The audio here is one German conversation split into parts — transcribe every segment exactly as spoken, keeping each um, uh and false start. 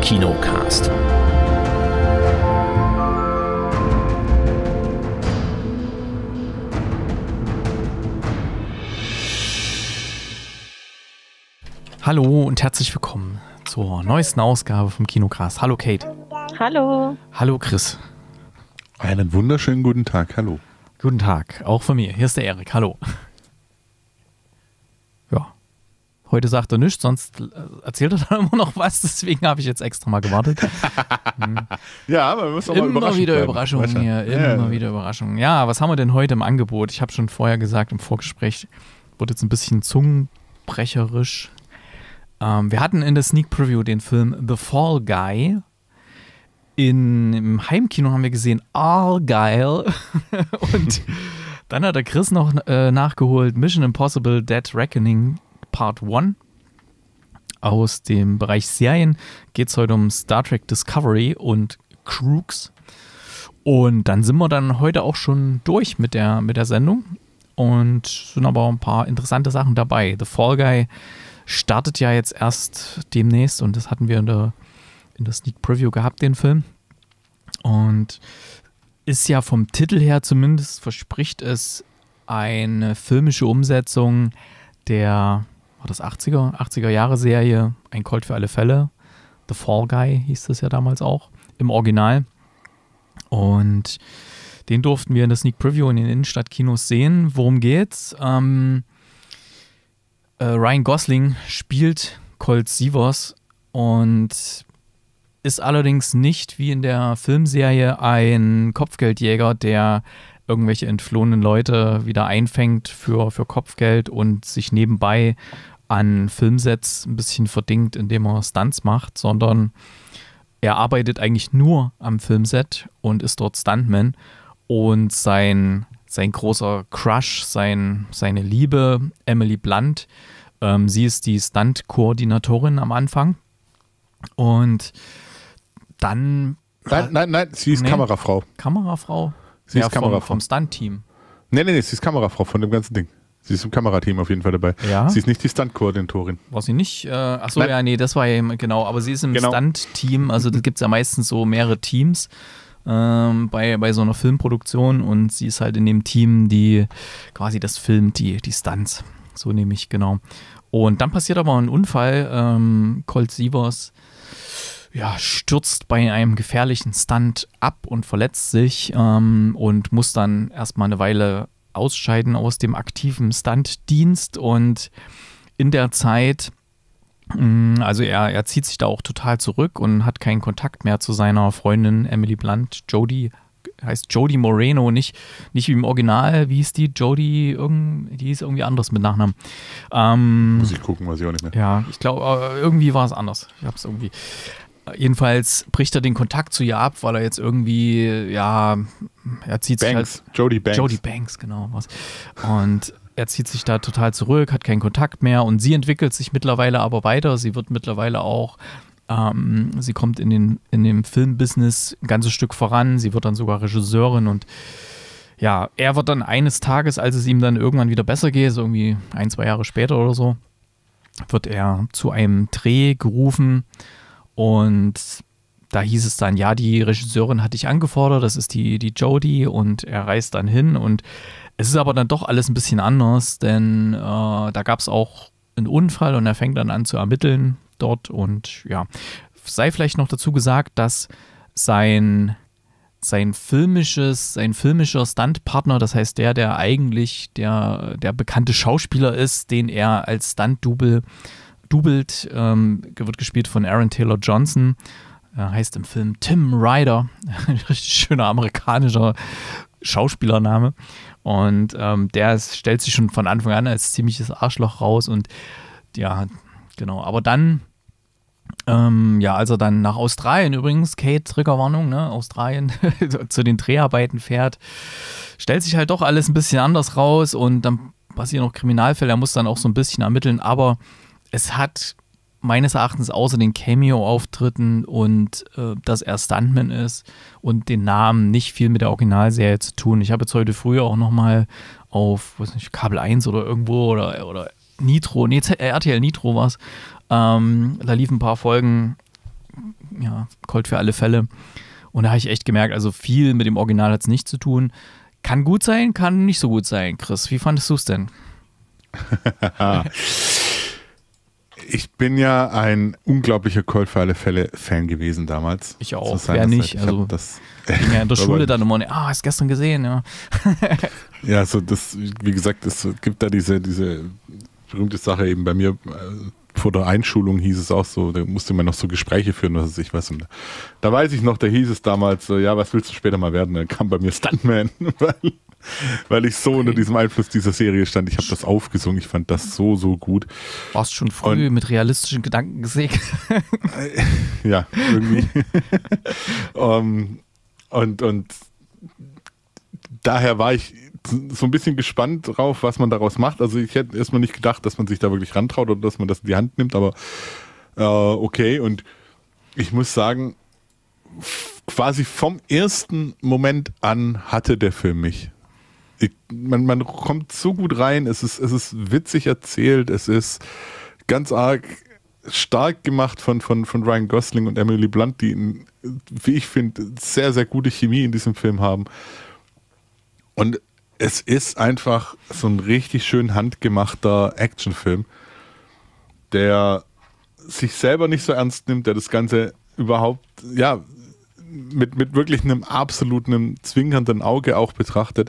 Kinocast. Hallo und herzlich willkommen zur neuesten Ausgabe vom Kinocast. Hallo Kate. Hallo. Hallo Chris. Einen wunderschönen guten Tag, hallo. Guten Tag, auch von mir. Hier ist der Erik, hallo. Ja, heute sagt er nichts, sonst erzählt er dann immer noch was, deswegen habe ich jetzt extra mal gewartet. Hm. Ja, aber wir müssen auch mal Immer überraschen wieder bleiben. Überraschungen hier, immer ja. wieder Überraschungen. Ja, was haben wir denn heute im Angebot? Ich habe schon vorher gesagt, im Vorgespräch wurde jetzt ein bisschen zungenbrecherisch. Ähm, wir hatten in der Sneak Preview den Film The Fall Guy. In, Im Heimkino haben wir gesehen Argyle. Und dann hat der Chris noch äh, nachgeholt Mission Impossible Dead Reckoning Part eins. Aus dem Bereich Serien geht es heute um Star Trek Discovery und Crooks. Und dann sind wir dann heute auch schon durch mit der, mit der Sendung. Und sind aber ein paar interessante Sachen dabei. The Fall Guy startet ja jetzt erst demnächst und das hatten wir in der, in der Sneak Preview gehabt, den Film. Und ist ja vom Titel her zumindest, verspricht es eine filmische Umsetzung der, war das achtziger, achtziger Jahre Serie, Ein Colt für alle Fälle. The Fall Guy hieß das ja damals auch, im Original. Und den durften wir in der Sneak Preview in den Innenstadtkinos sehen. Worum geht's? Ähm, äh, Ryan Gosling spielt Colt Sievers und ist allerdings nicht wie in der Filmserie ein Kopfgeldjäger, der irgendwelche entflohenen Leute wieder einfängt für, für Kopfgeld und sich nebenbei an Filmsets ein bisschen verdingt, indem er Stunts macht, sondern er arbeitet eigentlich nur am Filmset und ist dort Stuntman. Und sein, sein großer Crush, sein, seine Liebe, Emily Blunt, ähm, sie ist die Stunt-Koordinatorin am Anfang. Und dann... Nein, nein, nein, sie ist nee, Kamerafrau. Kamerafrau? Sie ja, ist Kamerafrau. Vom, vom Stunt-Team. Nein, nein, nee, sie ist Kamerafrau von dem ganzen Ding. Sie ist im Kamerateam auf jeden Fall dabei. Ja? Sie ist nicht die Stunt-Koordinatorin. War sie nicht? Äh, achso, Nein. ja, nee, das war ja genau. Aber sie ist im Genau. Stunt-Team. Also da gibt es ja meistens so mehrere Teams ähm, bei, bei so einer Filmproduktion. Und sie ist halt in dem Team, die quasi das filmt, die, die Stunts. So nehme ich, genau. Und dann passiert aber ein Unfall. Ähm, Colt Sievers ja, stürzt bei einem gefährlichen Stunt ab und verletzt sich ähm, und muss dann erstmal eine Weile ausscheiden aus dem aktiven Stuntdienst. Und in der Zeit, mh, also er, er zieht sich da auch total zurück und hat keinen Kontakt mehr zu seiner Freundin Emily Blunt. Jodie, heißt Jodie Moreno, nicht, nicht wie im Original, wie hieß die? Jodie, irgend, die hieß irgendwie anders mit Nachnamen. Ähm, Muss ich gucken, weiß ich auch nicht mehr. Ja, ich glaube, irgendwie war es anders. Ich habe es irgendwie... Jedenfalls bricht er den Kontakt zu ihr ab, weil er jetzt irgendwie, ja, er zieht Banks, sich halt... Jodie Banks. Jodie Banks, genau. Was. Und er zieht sich da total zurück, hat keinen Kontakt mehr und sie entwickelt sich mittlerweile aber weiter. Sie wird mittlerweile auch, ähm, sie kommt in, den, in dem Filmbusiness ein ganzes Stück voran. Sie wird dann sogar Regisseurin und ja, er wird dann eines Tages, als es ihm dann irgendwann wieder besser geht, so irgendwie ein, zwei Jahre später oder so, wird er zu einem Dreh gerufen. Und da hieß es dann, ja, die Regisseurin hat dich angefordert, das ist die, die Jodie, und er reist dann hin. Und es ist aber dann doch alles ein bisschen anders, denn äh, da gab es auch einen Unfall und er fängt dann an zu ermitteln dort. Und ja, sei vielleicht noch dazu gesagt, dass sein, sein filmisches, sein filmischer Stuntpartner, das heißt der, der eigentlich der, der bekannte Schauspieler ist, den er als Stunt-Double Doubelt, ähm, wird gespielt von Aaron Taylor Johnson, äh, heißt im Film Tim Ryder, ein richtig schöner amerikanischer Schauspielername, und ähm, der ist, stellt sich schon von Anfang an als ziemliches Arschloch raus und ja, genau, aber dann ähm, ja, als er dann nach Australien übrigens, Kate, Triggerwarnung, ne, Australien zu den Dreharbeiten fährt, stellt sich halt doch alles ein bisschen anders raus und dann passieren noch Kriminalfälle, er muss dann auch so ein bisschen ermitteln, aber es hat meines Erachtens außer den Cameo-Auftritten und äh, dass er Stuntman ist und den Namen nicht viel mit der Originalserie zu tun. Ich habe jetzt heute früh auch nochmal auf, weiß nicht, Kabel eins oder irgendwo oder, oder Nitro, nee, R T L Nitro war es, ähm, da liefen ein paar Folgen ja, Colt für alle Fälle. Und da habe ich echt gemerkt, also viel mit dem Original hat es nichts zu tun. Kann gut sein, kann nicht so gut sein. Chris, wie fandest du es denn? Ich bin ja ein unglaublicher Colt für alle Fälle Fan gewesen damals. Ich auch, wer nicht. Also das ging ja in der Schule dann immer, ah, hast gestern gesehen, ja. Ja, so das, wie gesagt, es gibt da diese, diese berühmte Sache eben bei mir, vor der Einschulung hieß es auch so, da musste man noch so Gespräche führen, was weiß ich was. Und da weiß ich noch, da hieß es damals, ja, was willst du später mal werden? Dann kam bei mir Stuntman, weil, weil ich so okay. unter diesem Einfluss dieser Serie stand. Ich habe das aufgesungen, ich fand das so, so gut. Warst schon früh und, mit realistischen Gedanken gesegnet. Ja, irgendwie. um, und, und daher war ich so ein bisschen gespannt drauf, was man daraus macht. Also ich hätte erstmal nicht gedacht, dass man sich da wirklich rantraut oder dass man das in die Hand nimmt, aber äh, okay. Und ich muss sagen, f- quasi vom ersten Moment an hatte der Film mich. Ich, man, man kommt so gut rein, es ist, es ist witzig erzählt, es ist ganz arg stark gemacht von, von, von Ryan Gosling und Emily Blunt, die, in, wie ich finde, sehr, sehr gute Chemie in diesem Film haben. Und es ist einfach so ein richtig schön handgemachter Actionfilm, der sich selber nicht so ernst nimmt, der das Ganze überhaupt, ja, mit, mit wirklich einem absoluten zwinkernden Auge auch betrachtet.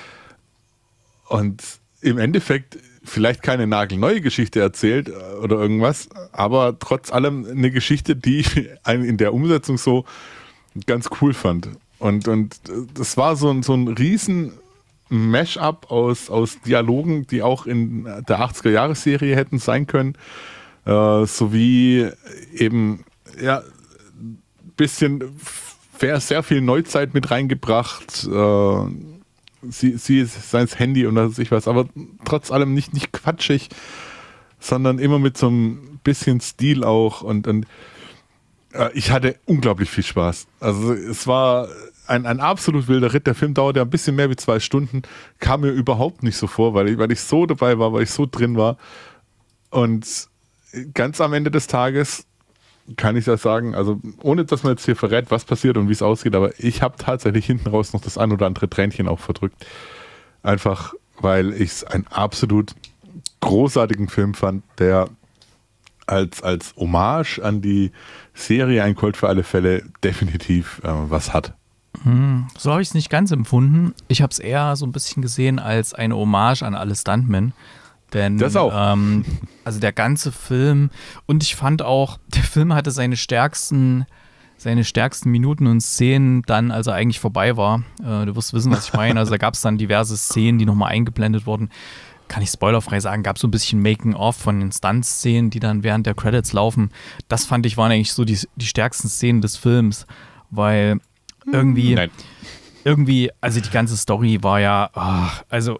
Und im Endeffekt vielleicht keine nagelneue Geschichte erzählt oder irgendwas, aber trotz allem eine Geschichte, die ich in der Umsetzung so ganz cool fand. Und, und das war so ein, so ein riesen Mash-up aus, aus Dialogen, die auch in der achtziger-Jahre-Serie hätten sein können, äh, sowie eben ja ein bisschen sehr viel Neuzeit mit reingebracht, äh, sie, sie ist sein Handy und was weiß ich was, aber trotz allem nicht, nicht quatschig, sondern immer mit so ein bisschen Stil auch und, und äh, ich hatte unglaublich viel Spaß. Also es war Ein, ein absolut wilder Ritt. Der Film dauerte ein bisschen mehr wie zwei Stunden. Kam mir überhaupt nicht so vor, weil ich, weil ich so dabei war, weil ich so drin war. Und ganz am Ende des Tages kann ich das sagen, also ohne dass man jetzt hier verrät, was passiert und wie es ausgeht, aber ich habe tatsächlich hinten raus noch das ein oder andere Tränchen auch verdrückt. Einfach, weil ich es einen absolut großartigen Film fand, der als, als Hommage an die Serie Ein Colt für alle Fälle definitiv äh, was hat. Hm, so habe ich es nicht ganz empfunden. Ich habe es eher so ein bisschen gesehen als eine Hommage an alle Stuntmen. Denn, das auch. Ähm, also der ganze Film, und ich fand auch, der Film hatte seine stärksten, seine stärksten Minuten und Szenen dann, als er eigentlich vorbei war. Äh, du wirst wissen, was ich meine. Also da gab es dann diverse Szenen, die nochmal eingeblendet wurden. Kann ich spoilerfrei sagen, gab so ein bisschen Making-of von den Stunt-Szenen, die dann während der Credits laufen. Das fand ich waren eigentlich so die, die stärksten Szenen des Films, weil irgendwie, Nein. irgendwie, also die ganze Story war ja, ach, also,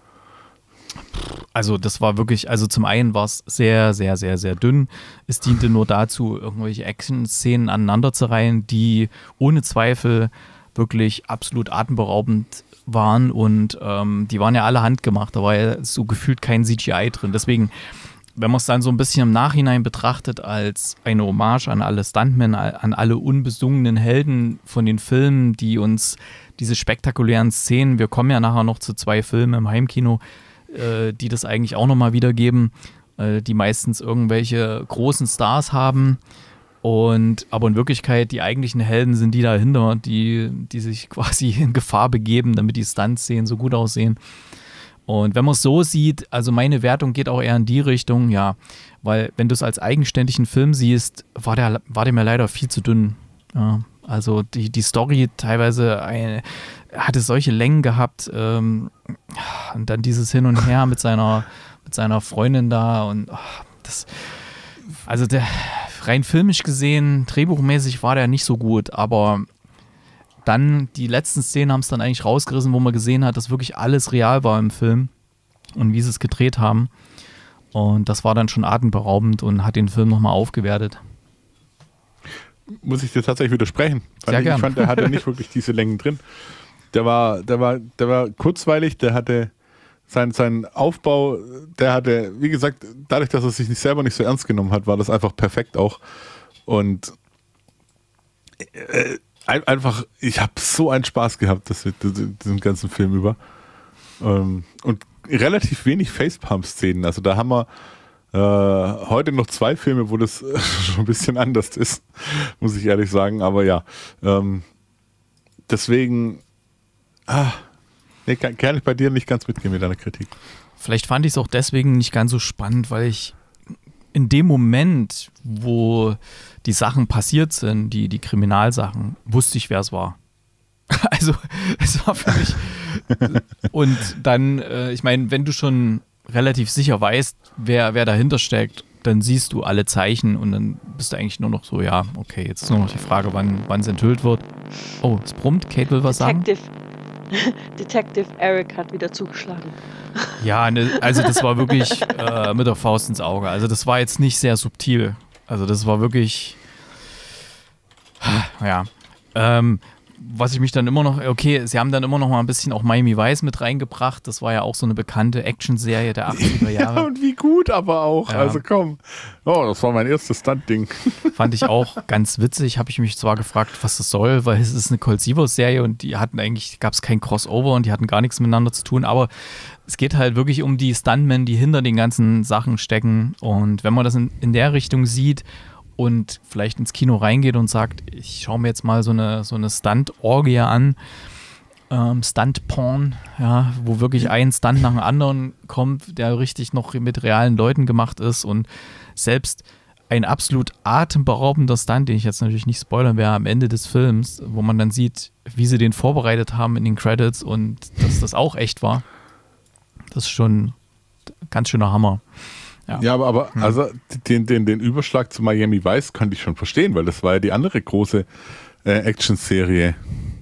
also das war wirklich, also zum einen war es sehr, sehr, sehr, sehr dünn. Es diente nur dazu, irgendwelche Action-Szenen aneinander zu reihen, die ohne Zweifel wirklich absolut atemberaubend waren und ähm, die waren ja alle handgemacht, da war ja so gefühlt kein C G I drin. Deswegen, wenn man es dann so ein bisschen im Nachhinein betrachtet als eine Hommage an alle Stuntmen, an alle unbesungenen Helden von den Filmen, die uns diese spektakulären Szenen, wir kommen ja nachher noch zu zwei Filmen im Heimkino, äh, die das eigentlich auch nochmal wiedergeben, äh, die meistens irgendwelche großen Stars haben und aber in Wirklichkeit die eigentlichen Helden sind die dahinter, die, die sich quasi in Gefahr begeben, damit die Stuntszenen so gut aussehen. Und wenn man es so sieht, also meine Wertung geht auch eher in die Richtung, ja, weil wenn du es als eigenständigen Film siehst, war der, war der mir leider viel zu dünn. Ja, also die, die Story teilweise eine, hatte solche Längen gehabt ähm, und dann dieses Hin und Her mit seiner, mit seiner Freundin da und ach, das, also der, rein filmisch gesehen, drehbuchmäßig war der nicht so gut, aber dann, die letzten Szenen haben es dann eigentlich rausgerissen, wo man gesehen hat, dass wirklich alles real war im Film und wie sie es gedreht haben. Und das war dann schon atemberaubend und hat den Film nochmal aufgewertet. Muss ich dir tatsächlich widersprechen. Sehr ich, gern. ich fand, der hatte nicht wirklich diese Längen drin. Der war, der war, der war kurzweilig, der hatte sein, sein Aufbau, der hatte, wie gesagt, dadurch, dass er sich nicht selber nicht so ernst genommen hat, war das einfach perfekt auch. Und äh, einfach, ich habe so einen Spaß gehabt, das, das, diesen ganzen Film über. Ähm, und relativ wenig Facepalm-Szenen. Also da haben wir äh, heute noch zwei Filme, wo das schon ein bisschen anders ist, muss ich ehrlich sagen. Aber ja, ähm, deswegen ah, nee, kann, kann ich bei dir nicht ganz mitgehen mit deiner Kritik. Vielleicht fand ich es auch deswegen nicht ganz so spannend, weil ich in dem Moment, wo die Sachen passiert sind, die, die Kriminalsachen, wusste ich, wer es war. Also es war für mich und dann, äh, ich meine, wenn du schon relativ sicher weißt, wer, wer dahinter steckt, dann siehst du alle Zeichen und dann bist du eigentlich nur noch so, ja, okay, jetzt ist nur noch die Frage, wann wann es enthüllt wird. Oh, es brummt, Kate will was Detective, sagen? Detective Eric hat wieder zugeschlagen. Ja, ne, also das war wirklich äh, mit der Faust ins Auge. Also das war jetzt nicht sehr subtil. Also das war wirklich, ja, ähm, was ich mich dann immer noch, okay, sie haben dann immer noch mal ein bisschen auch Miami Vice mit reingebracht. Das war ja auch so eine bekannte Actionserie der achtziger Jahre. Ja, und wie gut aber auch. Ja. Also komm. Oh, das war mein erstes Stunt-Ding. Fand ich auch ganz witzig. Habe ich mich zwar gefragt, was das soll, weil es ist eine Colt Sievers-Serie und die hatten eigentlich, gab es kein Crossover und die hatten gar nichts miteinander zu tun, aber es geht halt wirklich um die Stuntmen, die hinter den ganzen Sachen stecken. Und wenn man das in, in der Richtung sieht und vielleicht ins Kino reingeht und sagt, ich schaue mir jetzt mal so eine, so eine Stunt-Orgie an, ähm, Stunt-Porn, ja, wo wirklich ein Stunt nach dem anderen kommt, der richtig noch mit realen Leuten gemacht ist und selbst ein absolut atemberaubender Stunt, den ich jetzt natürlich nicht spoilern werde, am Ende des Films, wo man dann sieht, wie sie den vorbereitet haben in den Credits und dass das auch echt war. Das ist schon ein ganz schöner Hammer. Ja, ja aber, aber hm. also den, den, den Überschlag zu Miami Vice kann ich schon verstehen, weil das war ja die andere große äh, Action-Serie.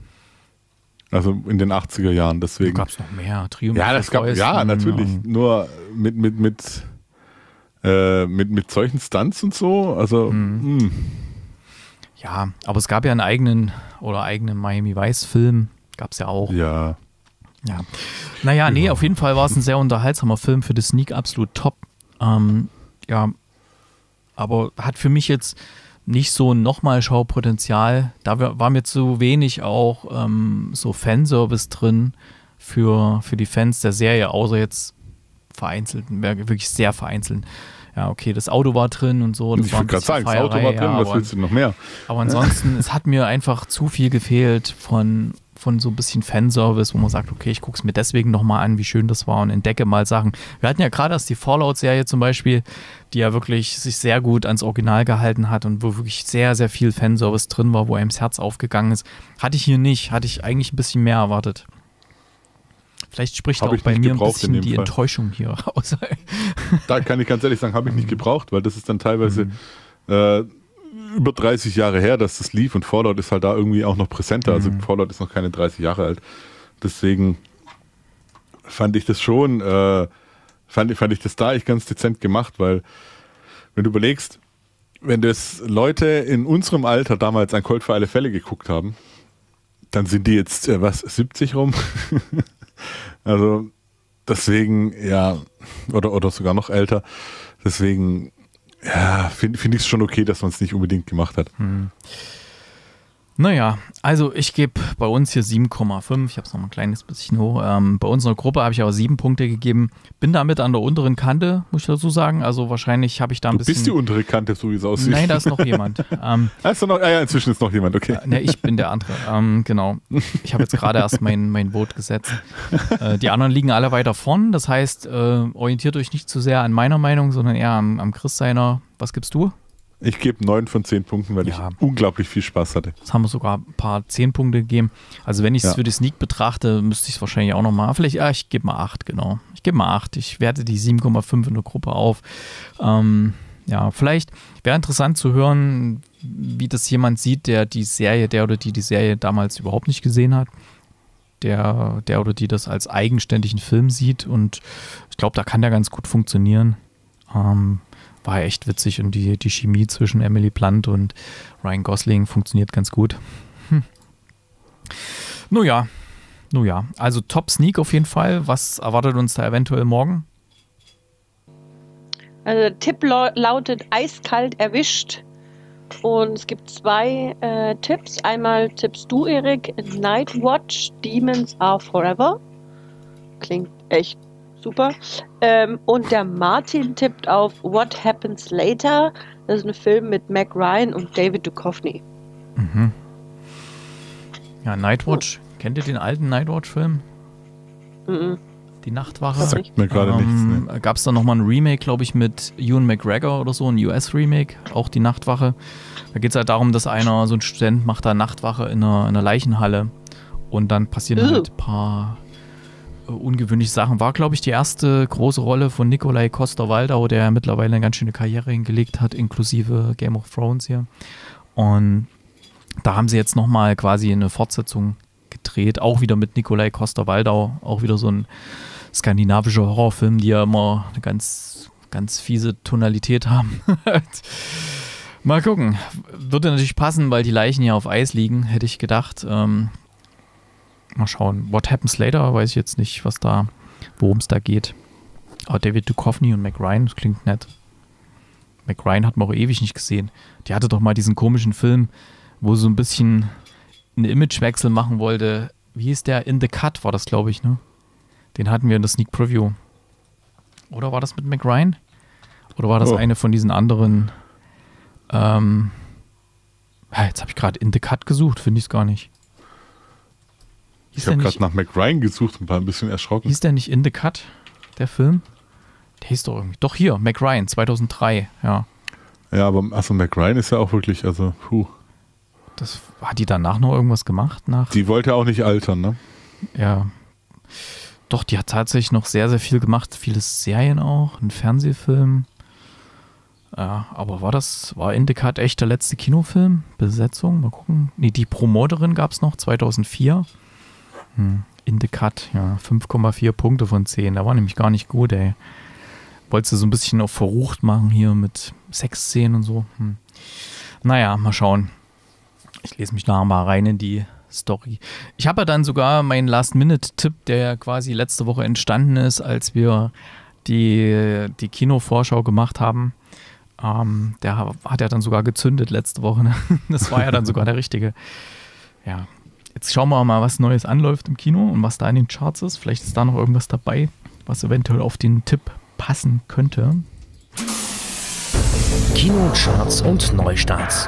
Also in den achtziger Jahren, deswegen. Da gab es noch mehr. Triumph ja, das gab, ja, natürlich. Nur mit, mit, mit, äh, mit, mit solchen Stunts und so. Also, hm. mh. Ja, aber es gab ja einen eigenen oder eigenen Miami Vice-Film. Gab es ja auch. Ja. Ja. Naja, nee, auf jeden Fall war es ein sehr unterhaltsamer Film für die Sneak, absolut top. Ähm, ja, aber hat für mich jetzt nicht so ein Nochmal-Schaupotenzial. Da war mir zu wenig auch ähm, so Fanservice drin für, für die Fans der Serie, außer jetzt vereinzelt, wirklich sehr vereinzelt. Ja, okay, das Auto war drin und so. Das ich war wollte gerade sagen, das Auto war drin, ja, was aber, willst du noch mehr? Aber ansonsten, es hat mir einfach zu viel gefehlt von, von so ein bisschen Fanservice, wo man sagt, okay, ich gucke es mir deswegen nochmal an, wie schön das war und entdecke mal Sachen. Wir hatten ja gerade erst die Fallout-Serie zum Beispiel, die ja wirklich sich sehr gut ans Original gehalten hat und wo wirklich sehr, sehr viel Fanservice drin war, wo einem das Herz aufgegangen ist. Hatte ich hier nicht, hatte ich eigentlich ein bisschen mehr erwartet. Vielleicht spricht Hab auch bei mir ein bisschen die Fall. Enttäuschung hier raus. Da kann ich ganz ehrlich sagen, habe ich nicht gebraucht, weil das ist dann teilweise mhm. äh, über dreißig Jahre her, dass das lief und Fallout ist halt da irgendwie auch noch präsenter. Also mhm. Fallout ist noch keine dreißig Jahre alt. Deswegen fand ich das schon, äh, fand, fand ich das da echt ganz dezent gemacht, weil wenn du überlegst, wenn das Leute in unserem Alter damals an Colt für alle Fälle geguckt haben, dann sind die jetzt, äh, was, siebzig rum? Also deswegen, ja, oder, oder sogar noch älter. Deswegen, ja, finde find ich es schon okay, dass man es nicht unbedingt gemacht hat. Hm. Naja, also ich gebe bei uns hier sieben Komma fünf, ich habe es noch mal ein kleines bisschen hoch. Ähm, bei unserer Gruppe habe ich aber sieben Punkte gegeben. Bin damit an der unteren Kante, muss ich dazu sagen. Also wahrscheinlich habe ich da ein du bisschen... Du bist die untere Kante, so wie es aussieht. Nein, da ist noch jemand. Ähm, also noch, ah ja, inzwischen ist noch jemand, okay. Ne, ich bin der andere, ähm, genau. Ich habe jetzt gerade erst mein, mein Vote gesetzt. Äh, die anderen liegen alle weiter vorn, das heißt, äh, orientiert euch nicht zu sehr an meiner Meinung, sondern eher am, am Chris seiner. Was gibst du? Ich gebe neun von zehn Punkten, weil ja. ich unglaublich viel Spaß hatte. Das haben wir sogar ein paar zehn Punkte gegeben. Also wenn ich es ja. für die Sneak betrachte, müsste ich es wahrscheinlich auch nochmal, vielleicht, ja, ich gebe mal acht, genau. Ich gebe mal acht. Ich werte die sieben Komma fünf in der Gruppe auf. Ähm, ja, vielleicht wäre interessant zu hören, wie das jemand sieht, der die Serie, der oder die die Serie damals überhaupt nicht gesehen hat. Der, der oder die das als eigenständigen Film sieht und ich glaube, da kann der ganz gut funktionieren. Ähm, War echt witzig und die, die Chemie zwischen Emily Blunt und Ryan Gosling funktioniert ganz gut. Hm. Nun ja, nun ja. Also Top Sneak auf jeden Fall. Was erwartet uns da eventuell morgen? Also der Tipp lautet eiskalt erwischt. Und es gibt zwei äh, Tipps. Einmal tippst du, Erik, Night Watch, Demons Are Forever. Klingt echt super. Ähm, und der Martin tippt auf What Happens Later. Das ist ein Film mit Meg Ryan und David Duchovny. Mhm. Ja, Nightwatch. Oh. Kennt ihr den alten Nightwatch-Film? Mhm. Die Nachtwache. Das sagt mir gerade ähm, nichts. Ne? Gab es da nochmal ein Remake, glaube ich, mit Ewan McGregor oder so, ein U S-Remake, auch die Nachtwache. Da geht es halt darum, dass einer, so ein Student, macht da Nachtwache in einer, in einer Leichenhalle und dann passieren uh. halt ein paar äh, ungewöhnliche Sachen. War, glaube ich, die erste große Rolle von Nikolai Coster-Waldau, der mittlerweile eine ganz schöne Karriere hingelegt hat, inklusive Game of Thrones hier. Und da haben sie jetzt nochmal quasi eine Fortsetzung gedreht, auch wieder mit Nikolai Coster-Waldau, auch wieder so ein skandinavischer Horrorfilm, die ja immer eine ganz, ganz fiese Tonalität haben. Mal gucken. Würde natürlich passen, weil die Leichen ja auf Eis liegen, hätte ich gedacht. Ähm, mal schauen. What Happens Later, weiß ich jetzt nicht, was da, worum es da geht. Aber David Duchovny und Meg Ryan, das klingt nett. Meg Ryan hat man auch ewig nicht gesehen. Die hatte doch mal diesen komischen Film, wo so ein bisschen einen Imagewechsel machen wollte. Wie hieß der? In the Cut war das, glaube ich, ne? Den hatten wir in der Sneak Preview. Oder war das mit Meg Ryan? Oder war das oh. eine von diesen anderen? Ähm, ja, jetzt habe ich gerade In the Cut gesucht, finde ich es gar nicht. Hieß ich habe gerade nach Meg Ryan gesucht und war ein bisschen erschrocken. Hieß der nicht In the Cut, der Film? Der hieß doch irgendwie. Doch hier, Meg Ryan, zweitausenddrei, ja. Ja, aber also Meg Ryan ist ja auch wirklich, also, puh. Das, hat die danach noch irgendwas gemacht? Nach? Die wollte auch nicht altern, ne? Ja. Doch, die hat tatsächlich noch sehr, sehr viel gemacht. Viele Serien auch, ein Fernsehfilm. Ja, aber war das, war In the Cut echt der letzte Kinofilm? Besetzung? Mal gucken. Nee, die Promoterin gab es noch, zweitausendvier. Hm. In the Cut, ja, fünf Komma vier Punkte von zehn. Da war nämlich gar nicht gut, ey. Wolltest du so ein bisschen auf verrucht machen hier mit Sexszenen und so. Hm. Naja, mal schauen. Ich lese mich nachher mal rein in die Story. Ich habe ja dann sogar meinen Last-Minute-Tipp, der ja quasi letzte Woche entstanden ist, als wir die, die Kinovorschau gemacht haben. Ähm, der hat ja dann sogar gezündet letzte Woche. Ne? Das war ja dann sogar der richtige. Ja, jetzt schauen wir mal, was Neues anläuft im Kino und was da in den Charts ist. Vielleicht ist da noch irgendwas dabei, was eventuell auf den Tipp passen könnte. Kinocharts und Neustarts.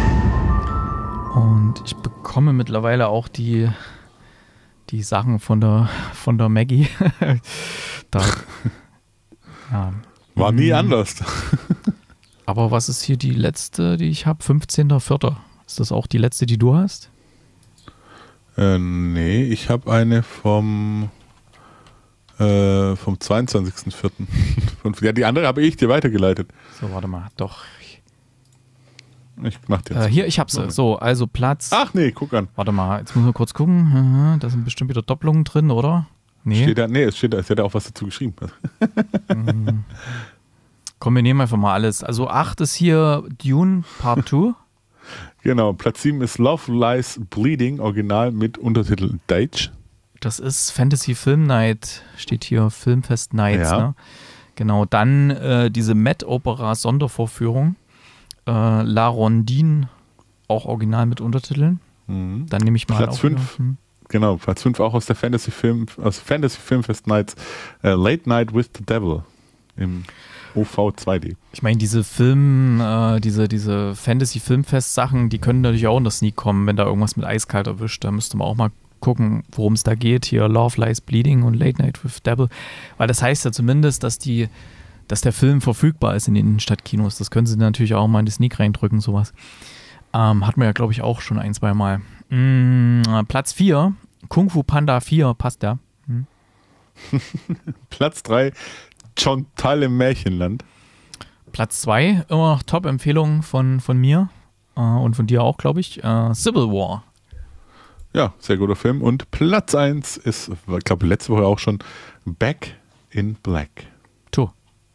Und ich bekomme mittlerweile auch die, die Sachen von der, von der Maggie. da, ja. War nie anders. Aber was ist hier die letzte, die ich habe? fünfzehnter vierter Ist das auch die letzte, die du hast? Äh, nee, ich habe eine vom, äh, vom zweiundzwanzigsten vierten Ja, die andere habe ich dir weitergeleitet. So, warte mal. Doch. Ich mach jetzt. Äh, hier, ich hab's. So, also Platz. Ach nee, guck an. Warte mal, jetzt müssen wir kurz gucken. Da sind bestimmt wieder Doppelungen drin, oder? Nee. Steht da, nee, es steht da, es hat ja auch was dazu geschrieben. mhm. Komm, wir nehmen einfach mal alles. Also acht ist hier Dune Part zwei. Genau, Platz sieben ist Love Lies Bleeding, Original mit Untertitel Deutsch. Das ist Fantasy Film Night, steht hier, Filmfest Nights. Ja. Ne? Genau, dann äh, diese Met-Opera Sondervorführung. Äh, La Rondine, auch original mit Untertiteln. Mhm. Dann nehme ich mal Platz fünf. Hm. Genau, Platz fünf auch aus der Fantasy Film, aus Fantasy Filmfest Nights, uh, Late Night with the Devil im O V zwei D. Ich meine, diese Film, äh, diese, diese Fantasy-Filmfest-Sachen, die können natürlich auch in der Sneak kommen, wenn da irgendwas mit eiskalt erwischt. Da müsste man auch mal gucken, worum es da geht. Hier Love Lies Bleeding und Late Night with the Devil. Weil das heißt ja zumindest, dass die, dass der Film verfügbar ist in den Innenstadtkinos. Das können sie natürlich auch mal in die Sneak reindrücken, sowas. Ähm, hatten wir ja, glaube ich, auch schon ein, zwei Mal. Mm, Platz vier, Kung Fu Panda vier, passt ja. Hm. Platz drei, John Tal im Märchenland. Platz zwei, immer noch Top-Empfehlung von, von mir äh, und von dir auch, glaube ich. Äh, Civil War. Ja, sehr guter Film. Und Platz eins ist, ich glaube, letzte Woche auch schon, Back in Black. To.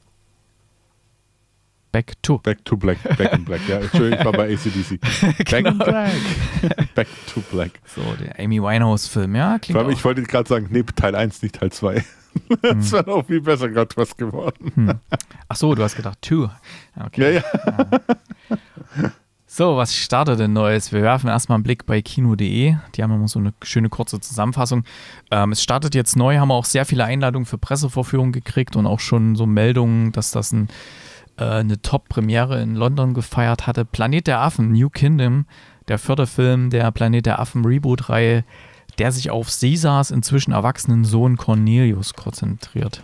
Back to. Back to Black. Back in Black, ja. Entschuldigung, ich war bei A C D C. Back genau. in Black. Back to Black. So, der Amy Winehouse-Film, ja. Klingt allem, ich wollte gerade sagen, nee, Teil eins, nicht Teil zwei. Das wäre auch viel besser gerade was geworden. Hm. Ach so, du hast gedacht, two. Okay. Ja, ja. ja. So, was startet denn Neues? Wir werfen erstmal einen Blick bei kino punkt de. Die haben immer so eine schöne kurze Zusammenfassung. Ähm, es startet jetzt neu, haben wir auch sehr viele Einladungen für Pressevorführungen gekriegt und auch schon so Meldungen, dass das ein, äh, eine Top-Premiere in London gefeiert hatte. Planet der Affen, New Kingdom, der vierte Film der Planet der Affen Reboot-Reihe, der sich auf Caesars inzwischen erwachsenen Sohn Cornelius konzentriert.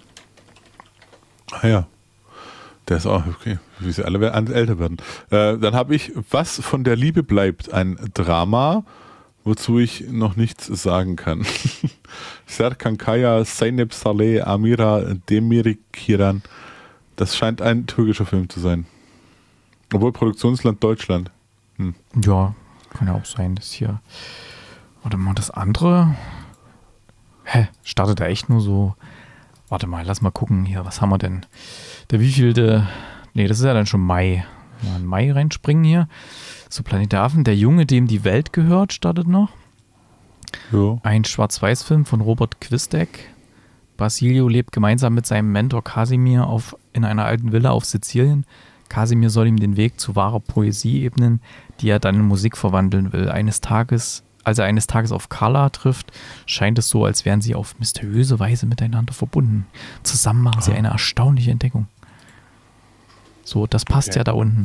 Ah ja. Der ist auch, okay, wie sie alle älter werden. Äh, dann habe ich Was von der Liebe bleibt, ein Drama, wozu ich noch nichts sagen kann. Serkan Kaya, Zeynep Saleh, Amira Demirikiran. Das scheint ein türkischer Film zu sein. Obwohl Produktionsland Deutschland. Hm. Ja, kann ja auch sein, dass hier. Warte mal, das andere. Hä? Startet da echt nur so. Warte mal, lass mal gucken hier. Was haben wir denn? Der wievielte. Nee, das ist ja dann schon Mai. Mal in Mai reinspringen hier. So, Planet der Affen. Der Junge, dem die Welt gehört, startet noch. Ja. Ein Schwarz-Weiß-Film von Robert Quistek. Basilio lebt gemeinsam mit seinem Mentor Kasimir auf, in einer alten Villa auf Sizilien. Kasimir soll ihm den Weg zu wahrer Poesie ebnen, die er dann in Musik verwandeln will. Eines Tages. Als er eines Tages auf Carla trifft, scheint es so, als wären sie auf mysteriöse Weise miteinander verbunden. Zusammen machen sie eine erstaunliche Entdeckung. So, das passt Okay. ja da unten.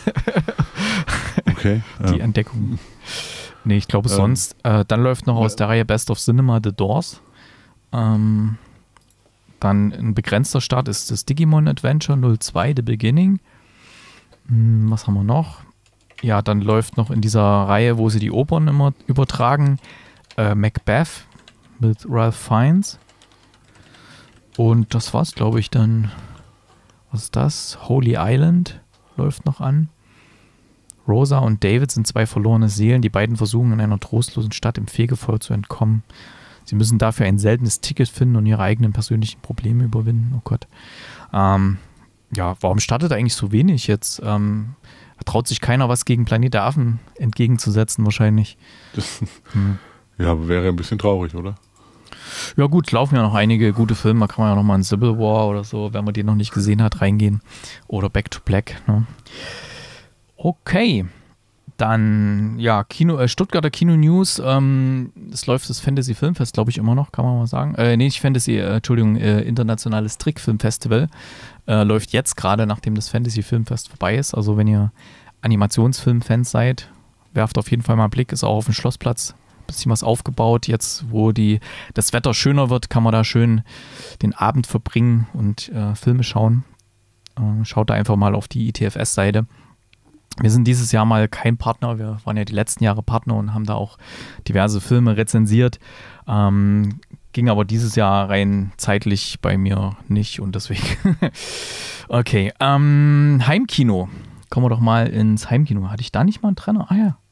Okay. Die ja. Entdeckung. Nee, ich glaube Ähm, sonst. Äh, dann läuft noch aus der Reihe Best of Cinema The Doors. Ähm, dann ein begrenzter Start ist das Digimon Adventure null zwei The Beginning. Hm, was haben wir noch? Ja, dann läuft noch in dieser Reihe, wo sie die Opern immer übertragen, äh, Macbeth mit Ralph Fiennes. Und das war's, glaube ich, dann. Was ist das? Holy Island läuft noch an. Rosa und David sind zwei verlorene Seelen. Die beiden versuchen in einer trostlosen Stadt im Fegefeuer zu entkommen. Sie müssen dafür ein seltenes Ticket finden und ihre eigenen persönlichen Probleme überwinden. Oh Gott. Ähm, ja, warum startet eigentlich so wenig jetzt? Ähm, traut sich keiner was gegen Planet der Affen entgegenzusetzen wahrscheinlich. Das, Hm. ja, wäre ein bisschen traurig, oder? Ja gut, laufen ja noch einige gute Filme. Da kann man ja noch mal in Civil War oder so, wenn man den noch nicht gesehen hat, reingehen. Oder Back to Black. Ne? Okay. Dann, ja, Kino, äh, Stuttgarter Kino News. Ähm, es läuft das Fantasy Filmfest, glaube ich, immer noch, kann man mal sagen. Äh, nee, nicht Fantasy, äh, Entschuldigung, äh, Internationales Trickfilmfestival. Äh, läuft jetzt gerade, nachdem das Fantasy Filmfest vorbei ist. Also wenn ihr Animationsfilmfans seid, werft auf jeden Fall mal einen Blick. Ist auch auf dem Schlossplatz ein bisschen was aufgebaut. Jetzt, wo die, das Wetter schöner wird, kann man da schön den Abend verbringen und äh, Filme schauen. Äh, schaut da einfach mal auf die I T F S-Seite. Wir sind dieses Jahr mal kein Partner. Wir waren ja die letzten Jahre Partner und haben da auch diverse Filme rezensiert. Ähm, ging aber dieses Jahr rein zeitlich bei mir nicht und deswegen. Okay, ähm, Heimkino. Kommen wir doch mal ins Heimkino. Hatte ich da nicht mal einen Trenner? Ah ja,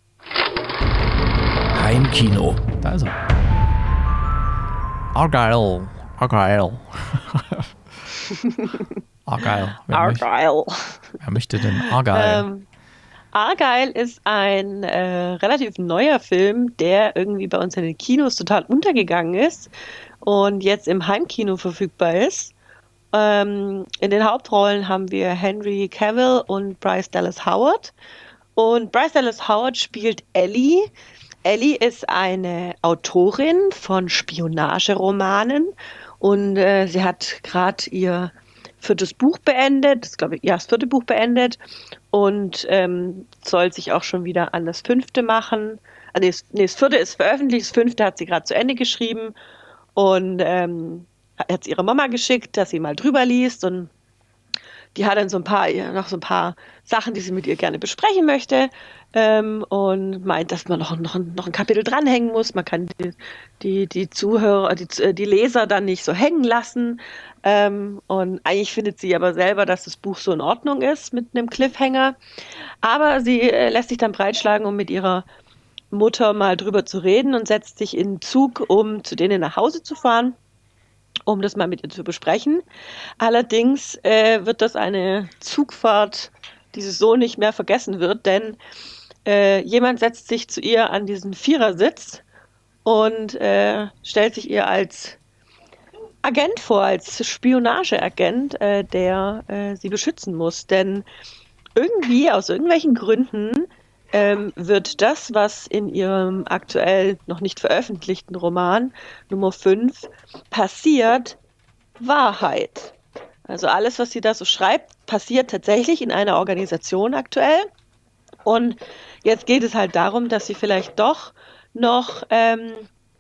Heimkino. da ist er. Argyle. Argyle. Argyle. Wer, möcht, Argyle. wer möchte denn Argyle? Ähm, Argyle ist ein äh, relativ neuer Film, der irgendwie bei uns in den Kinos total untergegangen ist und jetzt im Heimkino verfügbar ist. Ähm, in den Hauptrollen haben wir Henry Cavill und Bryce Dallas Howard. Und Bryce Dallas Howard spielt Ellie. Ellie ist eine Autorin von Spionageromanen und äh, sie hat gerade ihr viertes Buch beendet, das glaube ich, ja, das vierte Buch beendet und ähm, soll sich auch schon wieder an das fünfte machen. Ah, nee, das, nee, das vierte ist veröffentlicht, das fünfte hat sie gerade zu Ende geschrieben und ähm, hat es ihrer Mama geschickt, dass sie mal drüber liest und die hat dann so ein paar, noch so ein paar Sachen, die sie mit ihr gerne besprechen möchte ähm, und meint, dass man noch, noch, noch ein Kapitel dranhängen muss. Man kann die, die, die Zuhörer, die, die Leser dann nicht so hängen lassen. Ähm, und eigentlich findet sie aber selber, dass das Buch so in Ordnung ist mit einem Cliffhanger. Aber sie äh, lässt sich dann breitschlagen, um mit ihrer Mutter mal drüber zu reden und setzt sich in den Zug, um zu denen nach Hause zu fahren, um das mal mit ihr zu besprechen. Allerdings äh, wird das eine Zugfahrt, die so nicht mehr vergessen wird, denn äh, jemand setzt sich zu ihr an diesen Vierersitz und äh, stellt sich ihr als Agent vor, als Spionageagent, äh, der äh, sie beschützen muss. Denn irgendwie, aus irgendwelchen Gründen, ähm, wird das, was in ihrem aktuell noch nicht veröffentlichten Roman Nummer fünf passiert, Wahrheit. Also alles, was sie da so schreibt, passiert tatsächlich in einer Organisation aktuell. Und jetzt geht es halt darum, dass sie vielleicht doch noch ähm,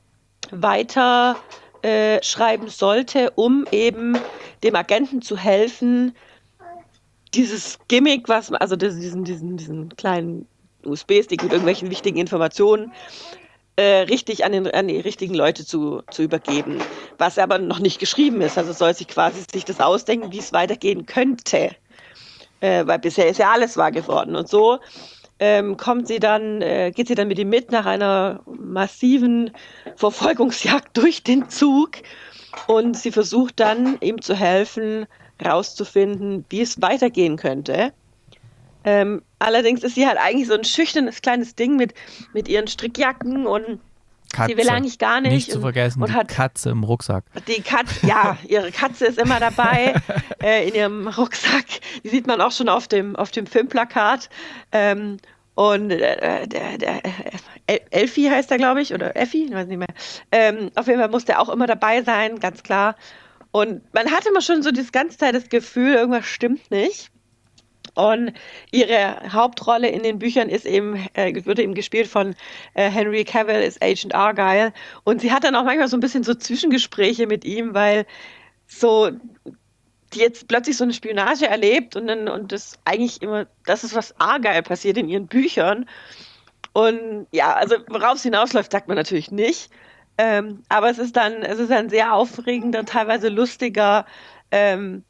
weiter äh, schreiben sollte, um eben dem Agenten zu helfen, dieses Gimmick, was, also diesen, diesen, diesen kleinen U S B-Stick mit irgendwelchen wichtigen Informationen, äh, richtig an, den, an die richtigen Leute zu, zu übergeben. Was aber noch nicht geschrieben ist. Also soll sich quasi sich das ausdenken, wie es weitergehen könnte. Äh, weil bisher ist ja alles wahr geworden. Und so ähm, kommt sie dann, äh, geht sie dann mit ihm mit nach einer massiven Verfolgungsjagd durch den Zug. Und sie versucht dann, ihm zu helfen, rauszufinden, wie es weitergehen könnte. Ähm, allerdings ist sie halt eigentlich so ein schüchternes kleines Ding mit, mit ihren Strickjacken und Katze. sie will eigentlich gar nicht. Nicht zu und, vergessen, und die hat Katze im Rucksack. Die Katze, ja, ihre Katze ist immer dabei äh, in ihrem Rucksack. Die sieht man auch schon auf dem, auf dem Filmplakat. Ähm, und äh, der, der äh, Elfie heißt er, glaube ich, oder Effi, ich weiß nicht mehr. Ähm, auf jeden Fall muss der auch immer dabei sein, ganz klar. Und man hat immer schon so das ganze Zeit das Gefühl, irgendwas stimmt nicht. Und ihre Hauptrolle in den Büchern ist eben, äh, wird eben gespielt von äh, Henry Cavill, ist Agent Argyle. Und sie hat dann auch manchmal so ein bisschen so Zwischengespräche mit ihm, weil so die jetzt plötzlich so eine Spionage erlebt und dann und das eigentlich immer, das ist, was Argyle passiert in ihren Büchern. Und ja, also worauf es hinausläuft, sagt man natürlich nicht. Ähm, aber es ist dann, es ist ein sehr aufregender, teilweise lustiger ähm,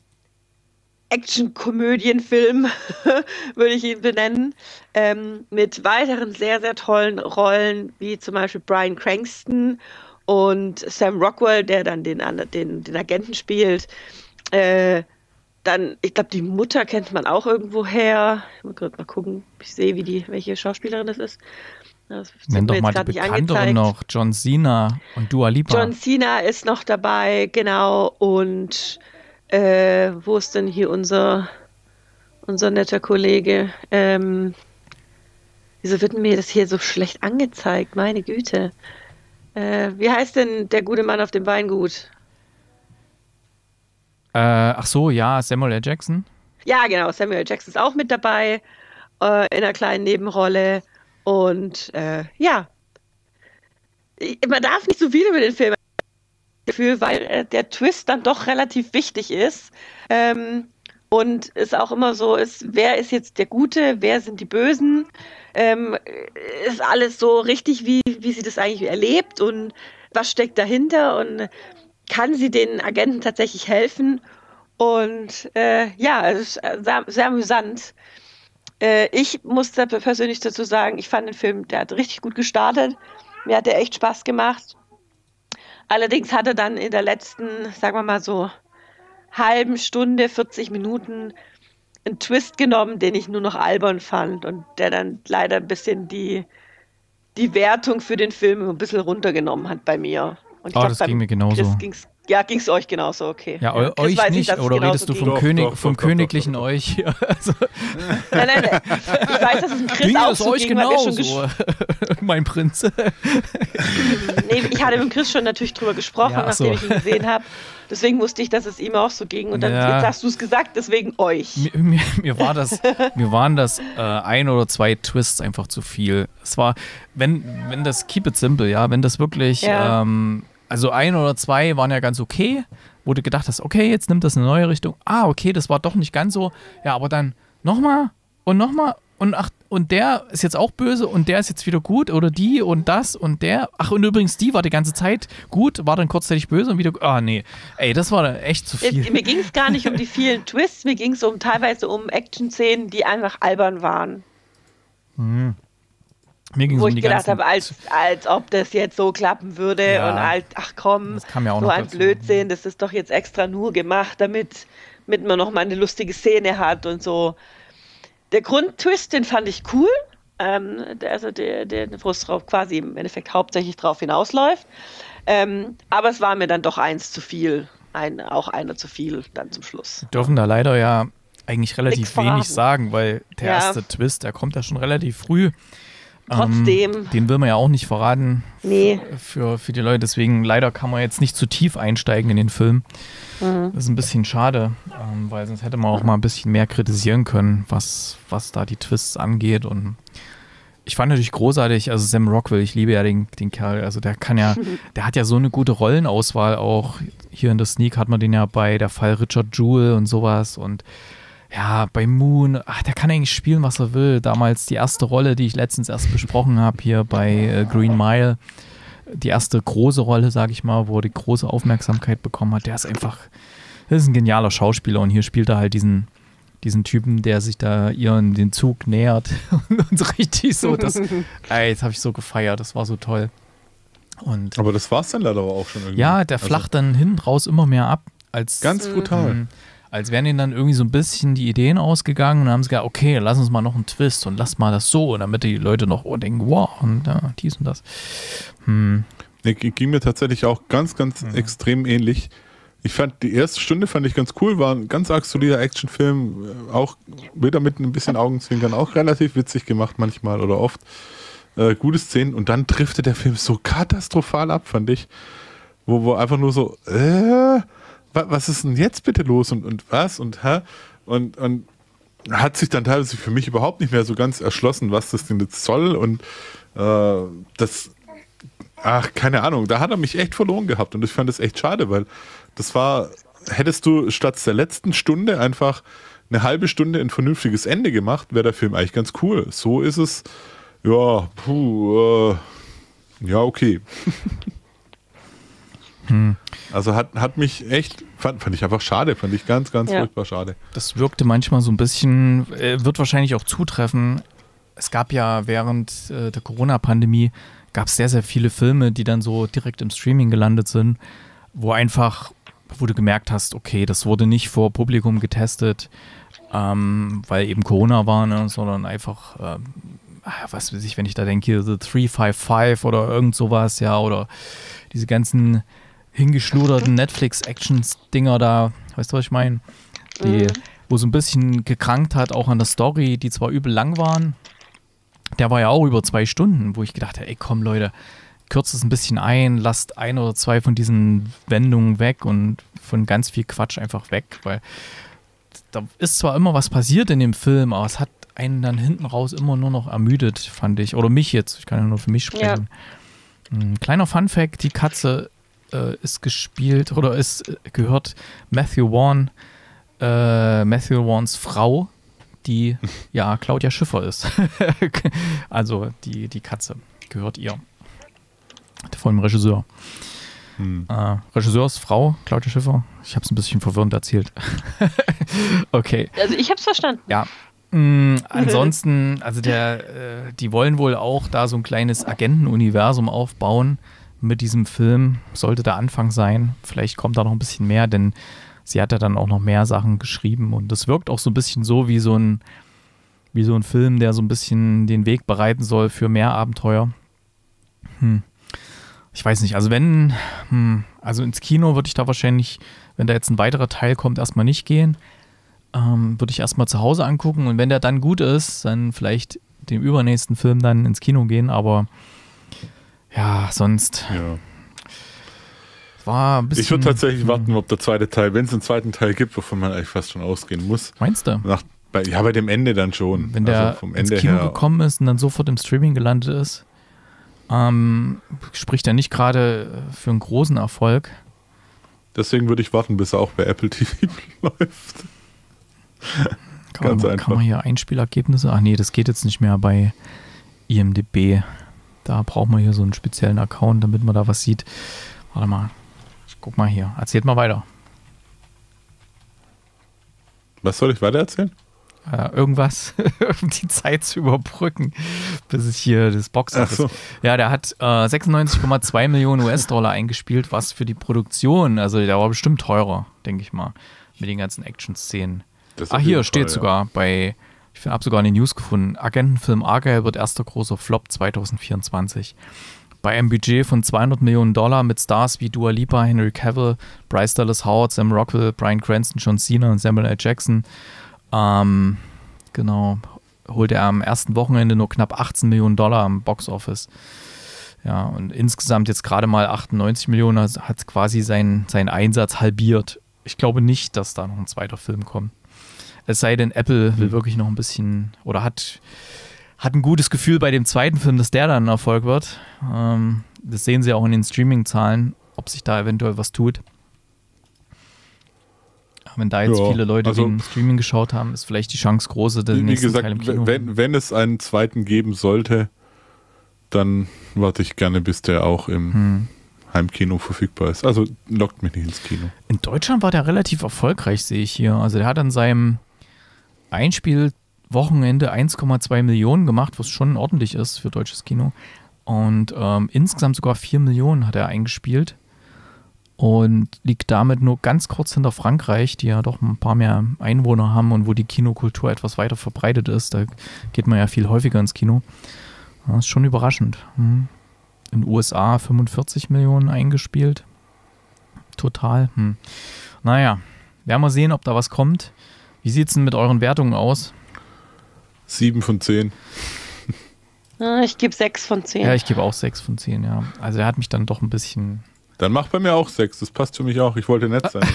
Action-Komödienfilm, würde ich ihn benennen, ähm, mit weiteren sehr, sehr tollen Rollen, wie zum Beispiel Bryan Cranston und Sam Rockwell, der dann den, den, den Agenten spielt. Äh, dann, ich glaube, die Mutter kennt man auch irgendwo her. Ich muss gerade mal gucken, ich sehe, wie die, welche Schauspielerin das ist. Das Nenn doch mal die Bekannteren noch, John Cena und Dua Lipa. John Cena ist noch dabei, genau, und Äh, wo ist denn hier unser, unser netter Kollege? Ähm, wieso wird mir das hier so schlecht angezeigt? Meine Güte. Äh, wie heißt denn der gute Mann auf dem Weingut? Äh, ach so, ja, Samuel L. Jackson. Ja, genau, Samuel L. Jackson ist auch mit dabei, äh, in einer kleinen Nebenrolle. Und äh, ja, man darf nicht so viel über den Film Gefühl, weil äh, der Twist dann doch relativ wichtig ist ähm, und es auch immer so ist, wer ist jetzt der Gute, wer sind die Bösen, ähm, ist alles so richtig, wie, wie sie das eigentlich erlebt und was steckt dahinter und kann sie den Agenten tatsächlich helfen und äh, ja, es ist sehr, sehr amüsant. Äh, ich muss da persönlich dazu sagen, ich fand den Film, der hat richtig gut gestartet, mir hat der echt Spaß gemacht. Allerdings hat er dann in der letzten, sagen wir mal so, halben Stunde, vierzig Minuten einen Twist genommen, den ich nur noch albern fand und der dann leider ein bisschen die, die Wertung für den Film ein bisschen runtergenommen hat bei mir. Und ich oh, glaub, das ging mir genauso. Ging's, ja, ging es euch genauso, okay. Ja, eu Chris euch weiß nicht, dass es oder genauso redest du ging. vom, Doch, König, doch, vom doch, königlichen doch, doch, euch hier? Also, Nein, nein, nein. Ich weiß, dass es ein Chris ging auch das so euch ging, weil wir schon genauso, mein Prinz. Nee, ich hatte mit dem Chris schon natürlich drüber gesprochen, Ja, ach so. nachdem ich ihn gesehen habe. Deswegen wusste ich, dass es ihm auch so ging. Und dann Ja. jetzt hast du es gesagt, deswegen euch. Mir, mir, mir, war das, mir waren das äh, ein oder zwei Twists einfach zu viel. Es war, wenn, wenn das Keep it simple, ja, wenn das wirklich, Ja. ähm, also ein oder zwei waren ja ganz okay, wo du gedacht hast, okay, jetzt nimmt das eine neue Richtung. Ah, okay, das war doch nicht ganz so. Ja, aber dann nochmal und nochmal und ach, und der ist jetzt auch böse und der ist jetzt wieder gut oder die und das und der. Ach, und übrigens, die war die ganze Zeit gut, war dann kurzzeitig böse und wieder, ah, nee. Ey, das war dann echt zu viel. Mir, mir ging es gar nicht um die vielen Twists, mir ging es um teilweise um Action-Szenen, die einfach albern waren. Hm. Mir ging es Wo um ich die gedacht ganzen... habe, als, als ob das jetzt so klappen würde Ja. und halt, ach komm, Das kam ja auch so noch ein dazu. Blödsinn, das ist doch jetzt extra nur gemacht, damit, damit man noch mal eine lustige Szene hat und so. Der Grundtwist, den fand ich cool, ähm, der, also der, der, wo es drauf quasi im Endeffekt hauptsächlich drauf hinausläuft. Ähm, aber es war mir dann doch eins zu viel, ein, auch einer zu viel dann zum Schluss. Wir dürfen da leider ja eigentlich relativ Nix wenig verraten. sagen, weil der Ja. erste Twist, der kommt ja schon relativ früh. Trotzdem. Ähm, den will man ja auch nicht verraten Nee. für, für die Leute. Deswegen leider kann man jetzt nicht zu tief einsteigen in den Film. Mhm. Das ist ein bisschen schade, ähm, weil sonst hätte man auch mal ein bisschen mehr kritisieren können, was, was da die Twists angeht. Und ich fand natürlich großartig, also Sam Rockwell, ich liebe ja den, den Kerl, also der kann ja, der hat ja so eine gute Rollenauswahl auch. Hier in der Sneak hat man den ja bei der Fall Richard Jewell und sowas und ja, bei Moon, ach, der kann eigentlich spielen, was er will. Damals die erste Rolle, die ich letztens erst besprochen habe, hier bei äh, Green Mile, die erste große Rolle, sag ich mal, wo er die große Aufmerksamkeit bekommen hat. Der ist einfach, das ist ein genialer Schauspieler und hier spielt er halt diesen, diesen Typen, der sich da ihr in den Zug nähert und so richtig so, das, ey, das habe ich so gefeiert, das war so toll. Und Aber das war es dann leider auch schon irgendwie. ja, der flacht dann hinten raus immer mehr ab, als Ganz brutal. Mhm. Als wären ihnen dann irgendwie so ein bisschen die Ideen ausgegangen und dann haben sie gesagt, okay, lass uns mal noch einen Twist und lass mal das so, damit die Leute noch oh, denken, wow, und ja, dies und das. Hm. Nee, ging mir tatsächlich auch ganz, ganz Mhm. extrem ähnlich. Ich fand, die erste Stunde fand ich ganz cool, war ein ganz arg solider Actionfilm, äh, auch wieder mit ein bisschen Augenzwinkern, auch relativ witzig gemacht manchmal oder oft. Äh, gute Szenen und dann driftet der Film so katastrophal ab, fand ich. Wo, wo einfach nur so, äh, was ist denn jetzt bitte los und, und was und hä? Und, und hat sich dann teilweise für mich überhaupt nicht mehr so ganz erschlossen, was das denn jetzt soll und äh, das, ach, keine Ahnung, da hat er mich echt verloren gehabt und ich fand das echt schade, weil das war, hättest du statt der letzten Stunde einfach eine halbe Stunde ein vernünftiges Ende gemacht, wäre der Film eigentlich ganz cool. So ist es, ja, puh, äh, ja, okay. Hm. Also hat, hat mich echt, fand, fand ich einfach schade, fand ich ganz, ganz Ja. furchtbar schade. Das wirkte manchmal so ein bisschen, äh, wird wahrscheinlich auch zutreffen. Es gab ja während äh, der Corona-Pandemie, gab es sehr, sehr viele Filme, die dann so direkt im Streaming gelandet sind, wo einfach, wo du gemerkt hast, okay, das wurde nicht vor Publikum getestet, ähm, weil eben Corona war, ne, sondern einfach, ähm, was weiß ich, wenn ich da denke, The drei fünf fünf oder irgend sowas, ja, oder diese ganzen hingeschluderten Netflix-Actions-Dinger da, weißt du, was ich meine? Die, Mhm. wo so ein bisschen gekrankt hat, auch an der Story, die zwar übel lang waren, der war ja auch über zwei Stunden, wo ich gedacht habe, ey komm Leute, kürzt es ein bisschen ein, lasst ein oder zwei von diesen Wendungen weg und von ganz viel Quatsch einfach weg, weil da ist zwar immer was passiert in dem Film, aber es hat einen dann hinten raus immer nur noch ermüdet, fand ich. Oder mich jetzt, ich kann ja nur für mich sprechen. Ein kleiner Funfact, die Katze äh, ist gespielt oder ist äh, gehört Matthew Vaughn, äh, Matthew Vaughns Frau, die ja Claudia Schiffer ist. Also die, die Katze gehört ihr. Von dem Regisseur. Hm. Äh, Regisseursfrau, Claudia Schiffer. Ich habe es ein bisschen verwirrend erzählt. Okay. Also ich hab's verstanden. Ja. Mm, ansonsten, also der, äh, die wollen wohl auch da so ein kleines Agentenuniversum aufbauen mit diesem Film. Sollte der Anfang sein. Vielleicht kommt da noch ein bisschen mehr, denn sie hat ja dann auch noch mehr Sachen geschrieben und das wirkt auch so ein bisschen so wie so ein, wie so ein Film, der so ein bisschen den Weg bereiten soll für mehr Abenteuer. Hm. Ich weiß nicht, also wenn, hm, also ins Kino würde ich da wahrscheinlich, wenn da jetzt ein weiterer Teil kommt, erstmal nicht gehen. Ähm, würde ich erstmal zu Hause angucken und wenn der dann gut ist, dann vielleicht dem übernächsten Film dann ins Kino gehen, aber ja, sonst Ja. war ein bisschen... Ich würde tatsächlich hm, warten, ob der zweite Teil, wenn es einen zweiten Teil gibt, wovon man eigentlich fast schon ausgehen muss. Meinst du? Nach, bei, ja, bei dem Ende dann schon. Wenn der also vom ins Ende Kino her. gekommen ist und dann sofort im Streaming gelandet ist, ähm, spricht er nicht gerade für einen großen Erfolg. Deswegen würde ich warten, bis er auch bei Apple T V läuft. Kann, Ganz man, einfach. kann man hier Einspielergebnisse? Ach nee, das geht jetzt nicht mehr bei I M D B. Da braucht man hier so einen speziellen Account, damit man da was sieht. Warte mal. Ich guck mal hier. Erzählt mal weiter. Was soll ich weiter erzählen? Äh, irgendwas, um die Zeit zu überbrücken, bis ich hier das Box Ach so. Ja, der hat äh, sechsundneunzig Komma zwei Millionen U S-Dollar eingespielt, was für die Produktion, also der war bestimmt teurer, denke ich mal, mit den ganzen Action-Szenen. Das Ah, auf hier jeden steht Fall, sogar bei, ich habe sogar eine News gefunden, Agentenfilm Argyle wird erster großer Flop zwanzig vierundzwanzig. Bei einem Budget von zweihundert Millionen Dollar mit Stars wie Dua Lipa, Henry Cavill, Bryce Dallas Howard, Sam Rockwell, Bryan Cranston, John Cena und Samuel L. Jackson. Ähm, genau. Holte er am ersten Wochenende nur knapp achtzehn Millionen Dollar am Boxoffice. Ja, und insgesamt jetzt gerade mal achtundneunzig Millionen, also hat quasi seinen, seinen Einsatz halbiert. Ich glaube nicht, dass da noch ein zweiter Film kommt. Es sei denn, Apple will wirklich noch ein bisschen oder hat, hat ein gutes Gefühl bei dem zweiten Film, dass der dann ein Erfolg wird. Ähm, das sehen sie auch in den Streaming-Zahlen, ob sich da eventuell was tut. Wenn da jetzt ja, viele Leute also, den Streaming geschaut haben, ist vielleicht die Chance groß, den wie nächsten gesagt, Teil im Kino. wenn, wenn es einen zweiten geben sollte, dann warte ich gerne, bis der auch im hm. Heimkino verfügbar ist. Also lockt mich nicht ins Kino. In Deutschland war der relativ erfolgreich, sehe ich hier. Also der hat an seinem Einspielwochenende eins Komma zwei Millionen gemacht, was schon ordentlich ist für deutsches Kino. Und ähm, insgesamt sogar vier Millionen hat er eingespielt. Und liegt damit nur ganz kurz hinter Frankreich, die ja doch ein paar mehr Einwohner haben und wo die Kinokultur etwas weiter verbreitet ist. Da geht man ja viel häufiger ins Kino. Das ist schon überraschend. Hm. In den U S A fünfundvierzig Millionen eingespielt. Total. Hm. Naja, werden wir sehen, ob da was kommt. Wie sieht es denn mit euren Wertungen aus? Sieben von zehn. Ich gebe sechs von zehn. Ja, ich gebe auch sechs von zehn, ja. Also er hat mich dann doch ein bisschen... Dann mach bei mir auch sechs, das passt für mich auch. Ich wollte nett sein.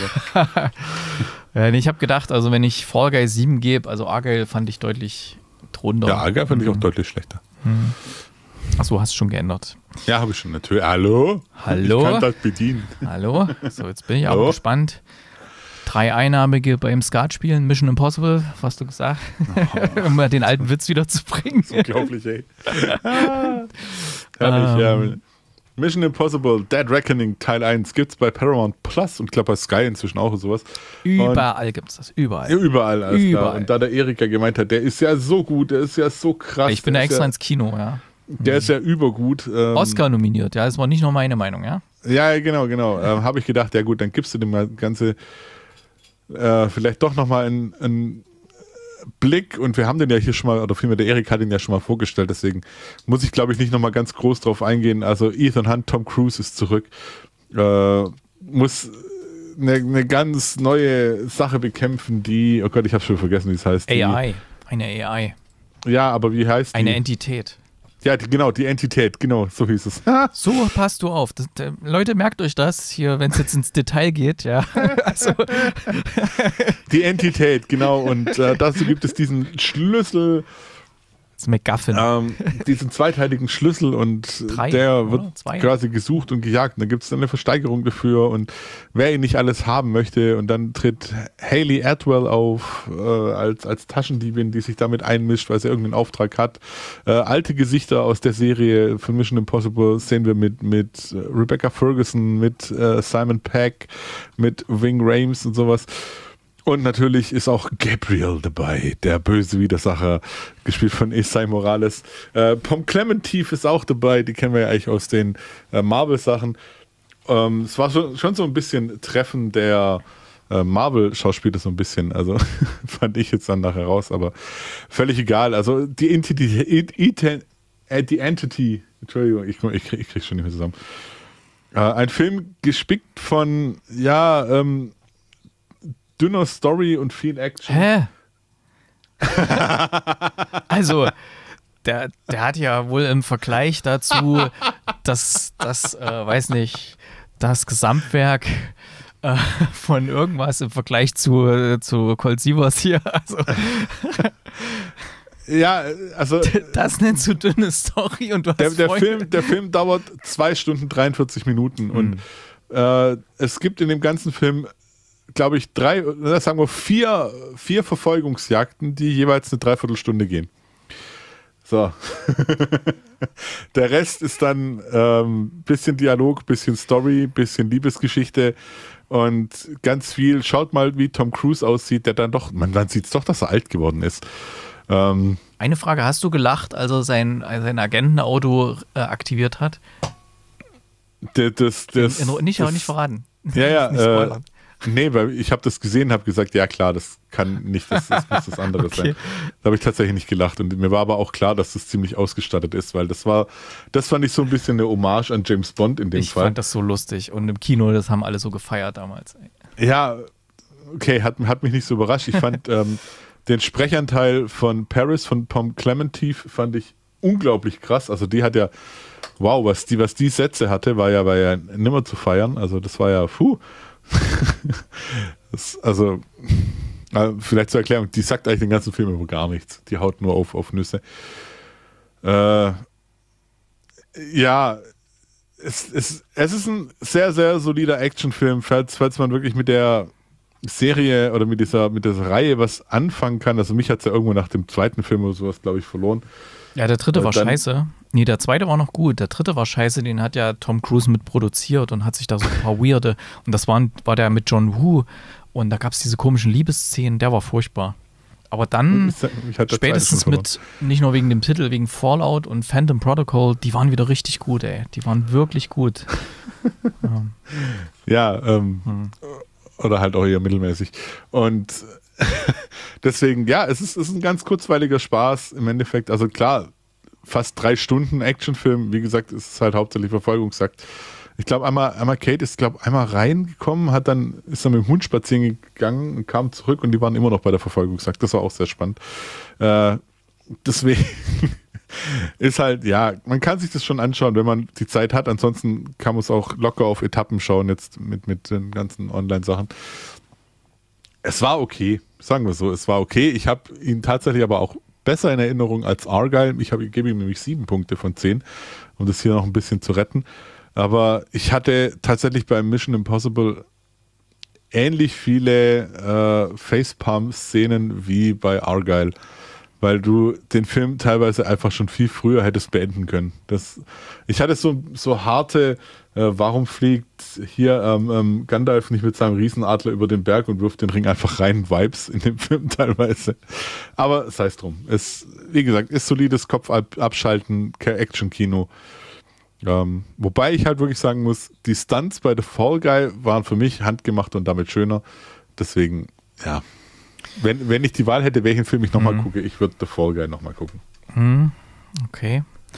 ja, nee, ich habe gedacht, also wenn ich Fall Guys sieben gebe, also Argyle fand ich deutlich drunter. Ja, Argyle fand ich auch deutlich schlechter. Hm. Achso, hast du schon geändert. Ja, habe ich schon natürlich. Hallo? Hallo? Ich kann das bedienen. Hallo? So, jetzt bin ich aber gespannt. Drei Einnahmige beim Skatspielen, Mission Impossible, was hast du gesagt? Oh. Um mal den alten Witz wieder zu bringen. Das ist unglaublich, ey. Herrlich, ähm, ja. Mission Impossible Dead Reckoning Teil eins gibt's bei Paramount Plus und ich glaube bei Sky inzwischen auch und sowas. Überall und gibt's das, überall. Überall, alles überall. Klar. Und da der Erika gemeint hat, der ist ja so gut, der ist ja so krass. Ich bin da extra ja, ins Kino, ja. Der mhm. ist ja übergut. Ähm, Oscar nominiert, ja, das war nicht nur meine Meinung, ja? Ja, genau, genau. Ähm, habe ich gedacht, ja gut, dann gibst du dem mal ganze äh, vielleicht doch nochmal ein, ein Blick und wir haben den ja hier schon mal, oder vielmehr der Erik hat ihn ja schon mal vorgestellt, deswegen muss ich glaube ich nicht nochmal ganz groß drauf eingehen. Also Ethan Hunt, Tom Cruise ist zurück, äh, muss eine, eine ganz neue Sache bekämpfen, die, oh Gott, ich habe schon vergessen, wie es heißt. Die, A I, eine A I. Ja, aber wie heißt die? Eine Entität. Ja, die, genau, die Entität, genau, so hieß es. So passt du auf. Das, äh, Leute, merkt euch das hier, wenn es jetzt ins Detail geht, ja. Also. Die Entität, genau, und äh, dazu gibt es diesen Schlüssel. Das ist MacGuffin. Ähm, diesen zweiteiligen Schlüssel und Drei, der wird oder? Zwei. quasi gesucht und gejagt. Und dann gibt es dann eine Versteigerung dafür und wer ihn nicht alles haben möchte und dann tritt Hayley Atwell auf äh, als, als Taschendiebin, die sich damit einmischt, weil sie irgendeinen Auftrag hat. Äh, alte Gesichter aus der Serie von Mission Impossible sehen wir mit, mit Rebecca Ferguson, mit äh, Simon Pegg, mit Ving Rhames und sowas. Und natürlich ist auch Gabriel dabei, der böse Widersacher, gespielt von Esai Morales. Äh, Pom Clementif ist auch dabei, die kennen wir ja eigentlich aus den äh, Marvel-Sachen. Ähm, es war schon, schon so ein bisschen Treffen der äh, Marvel-Schauspieler, so ein bisschen, also fand ich jetzt dann nachher raus, aber völlig egal. Also die Entity, äh, die Entity, Entschuldigung, ich, ich, ich krieg's schon nicht mehr zusammen. Äh, ein Film gespickt von, ja, ähm, dünner Story und viel Action. Hä? Also, der, der hat ja wohl im Vergleich dazu das, das äh, weiß nicht, das Gesamtwerk äh, von irgendwas im Vergleich zu, zu Colt Sievers hier. Also, ja, also. Das nennst du dünne Story und du hast der, der Freunde. Film, der Film dauert zwei Stunden dreiundvierzig Minuten und mhm. äh, es gibt in dem ganzen Film, glaube ich, drei, sagen wir vier, vier Verfolgungsjagden, die jeweils eine Dreiviertelstunde gehen. So. Der Rest ist dann ähm, bisschen Dialog, bisschen Story, bisschen Liebesgeschichte und ganz viel. Schaut mal, wie Tom Cruise aussieht, der dann doch, man, man sieht es doch, dass er alt geworden ist. Ähm, Eine Frage, hast du gelacht, als er sein, sein Agentenauto äh, aktiviert hat? Das, das, das, in, in, nicht, das, nicht verraten. Ja, ja. Nicht äh, nee, weil ich habe das gesehen, habe gesagt, ja klar, das kann nicht, das, das muss das andere okay. sein. Da habe ich tatsächlich nicht gelacht und mir war aber auch klar, dass das ziemlich ausgestattet ist, weil das war, das fand ich so ein bisschen eine Hommage an James Bond in dem ich Fall. Ich fand das so lustig und im Kino, das haben alle so gefeiert damals. Ja, okay, hat, hat mich nicht so überrascht. Ich fand, ähm, Den Sprechanteil von Paris, von Pom Clementif, fand ich unglaublich krass. Also die hat ja, wow, was die, was die Sätze hatte, war ja, war ja nimmer zu feiern. Also das war ja, puh. das, also, vielleicht zur Erklärung, die sagt eigentlich den ganzen Film über gar nichts. Die haut nur auf, auf Nüsse. Äh, ja, es, es, es ist ein sehr, sehr solider Actionfilm, falls, falls man wirklich mit der Serie oder mit dieser, mit dieser Reihe was anfangen kann. Also mich hat es ja irgendwo nach dem zweiten Film oder sowas, glaube ich, verloren. Ja, der dritte Und war dann, scheiße. Nee, der zweite war noch gut. Der dritte war scheiße, den hat ja Tom Cruise mit produziert und hat sich da so ein paar weirde, und das war, war der mit John Woo, und da gab es diese komischen Liebesszenen, der war furchtbar. Aber dann, spätestens mit, nicht nur wegen dem Titel, wegen Fallout und Phantom Protocol, die waren wieder richtig gut, ey. Die waren wirklich gut. ja, ja ähm, hm. oder halt auch eher mittelmäßig. Und deswegen, ja, es ist, es ist ein ganz kurzweiliger Spaß im Endeffekt. Also klar, fast drei Stunden Actionfilm. Wie gesagt, es ist halt hauptsächlich Verfolgungsjagd. Ich glaube, einmal, einmal Kate ist, glaube einmal reingekommen, hat dann, ist dann mit dem Hund spazieren gegangen und kam zurück und die waren immer noch bei der Verfolgungsjagd. Das war auch sehr spannend. Äh, deswegen ist halt, ja, man kann sich das schon anschauen, wenn man die Zeit hat. Ansonsten kann man es auch locker auf Etappen schauen, jetzt mit, mit den ganzen Online-Sachen. Es war okay, sagen wir so, es war okay. Ich habe ihn tatsächlich aber auch besser in Erinnerung als Argyle. Ich, hab, ich gebe ihm nämlich sieben Punkte von zehn, um das hier noch ein bisschen zu retten. Aber ich hatte tatsächlich bei Mission Impossible ähnlich viele äh, Facepalm-Szenen wie bei Argyle, weil du den Film teilweise einfach schon viel früher hättest beenden können. Das, ich hatte so, so harte, äh, warum fliegt hier ähm, ähm, Gandalf nicht mit seinem Riesenadler über den Berg und wirft den Ring einfach rein, Vibes in dem Film teilweise. Aber sei es drum. Es, wie gesagt, ist solides Kopfabschalten, Action-Kino. Ähm, wobei ich halt wirklich sagen muss, die Stunts bei The Fall Guy waren für mich handgemacht und damit schöner. Deswegen, ja. Wenn, wenn ich die Wahl hätte, welchen Film ich nochmal mhm. gucke, ich würde The Fall Guy nochmal gucken. Mhm. Okay.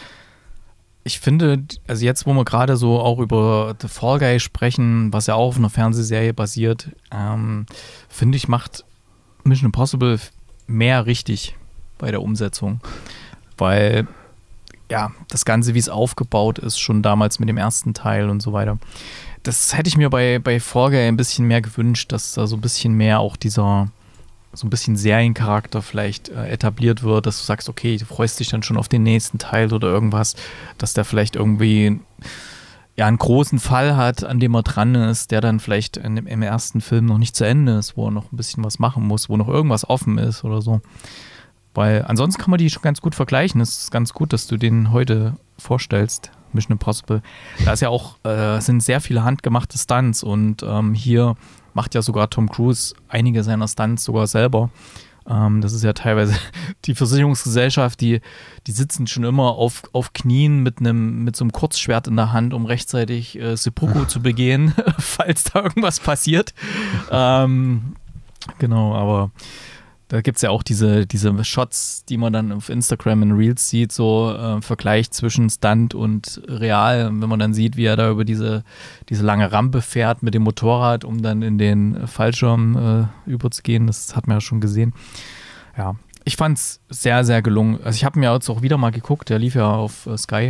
Ich finde, also jetzt, wo wir gerade so auch über The Fall Guy sprechen, was ja auch auf einer Fernsehserie basiert, ähm, finde ich, macht Mission Impossible mehr richtig bei der Umsetzung. Weil ja, das Ganze, wie es aufgebaut ist, schon damals mit dem ersten Teil und so weiter. Das hätte ich mir bei, bei Fall Guy ein bisschen mehr gewünscht, dass da so ein bisschen mehr auch dieser, so ein bisschen Seriencharakter vielleicht äh, etabliert wird, dass du sagst, okay, du freust dich dann schon auf den nächsten Teil oder irgendwas, dass der vielleicht irgendwie ja einen großen Fall hat, an dem er dran ist, der dann vielleicht in, im ersten Film noch nicht zu Ende ist, wo er noch ein bisschen was machen muss, wo noch irgendwas offen ist oder so. Weil ansonsten kann man die schon ganz gut vergleichen. Es ist ganz gut, dass du den heute vorstellst, Mission Impossible. Da ist ja auch, äh, sind sehr viele handgemachte Stunts und ähm, hier macht ja sogar Tom Cruise einige seiner Stunts sogar selber. Ähm, das ist ja teilweise die Versicherungsgesellschaft, die, die sitzen schon immer auf, auf Knien mit einem mit so einem Kurzschwert in der Hand, um rechtzeitig äh, Seppuku zu begehen, falls da irgendwas passiert. Ähm, genau, aber da gibt es ja auch diese, diese Shots, die man dann auf Instagram in Reels sieht, so äh, Vergleich zwischen Stunt und Real. Wenn man dann sieht, wie er da über diese, diese lange Rampe fährt mit dem Motorrad, um dann in den Fallschirm äh, überzugehen, das hat man ja schon gesehen. Ja, ich fand es sehr, sehr gelungen. Also ich habe mir jetzt auch wieder mal geguckt, der lief ja auf äh, Sky,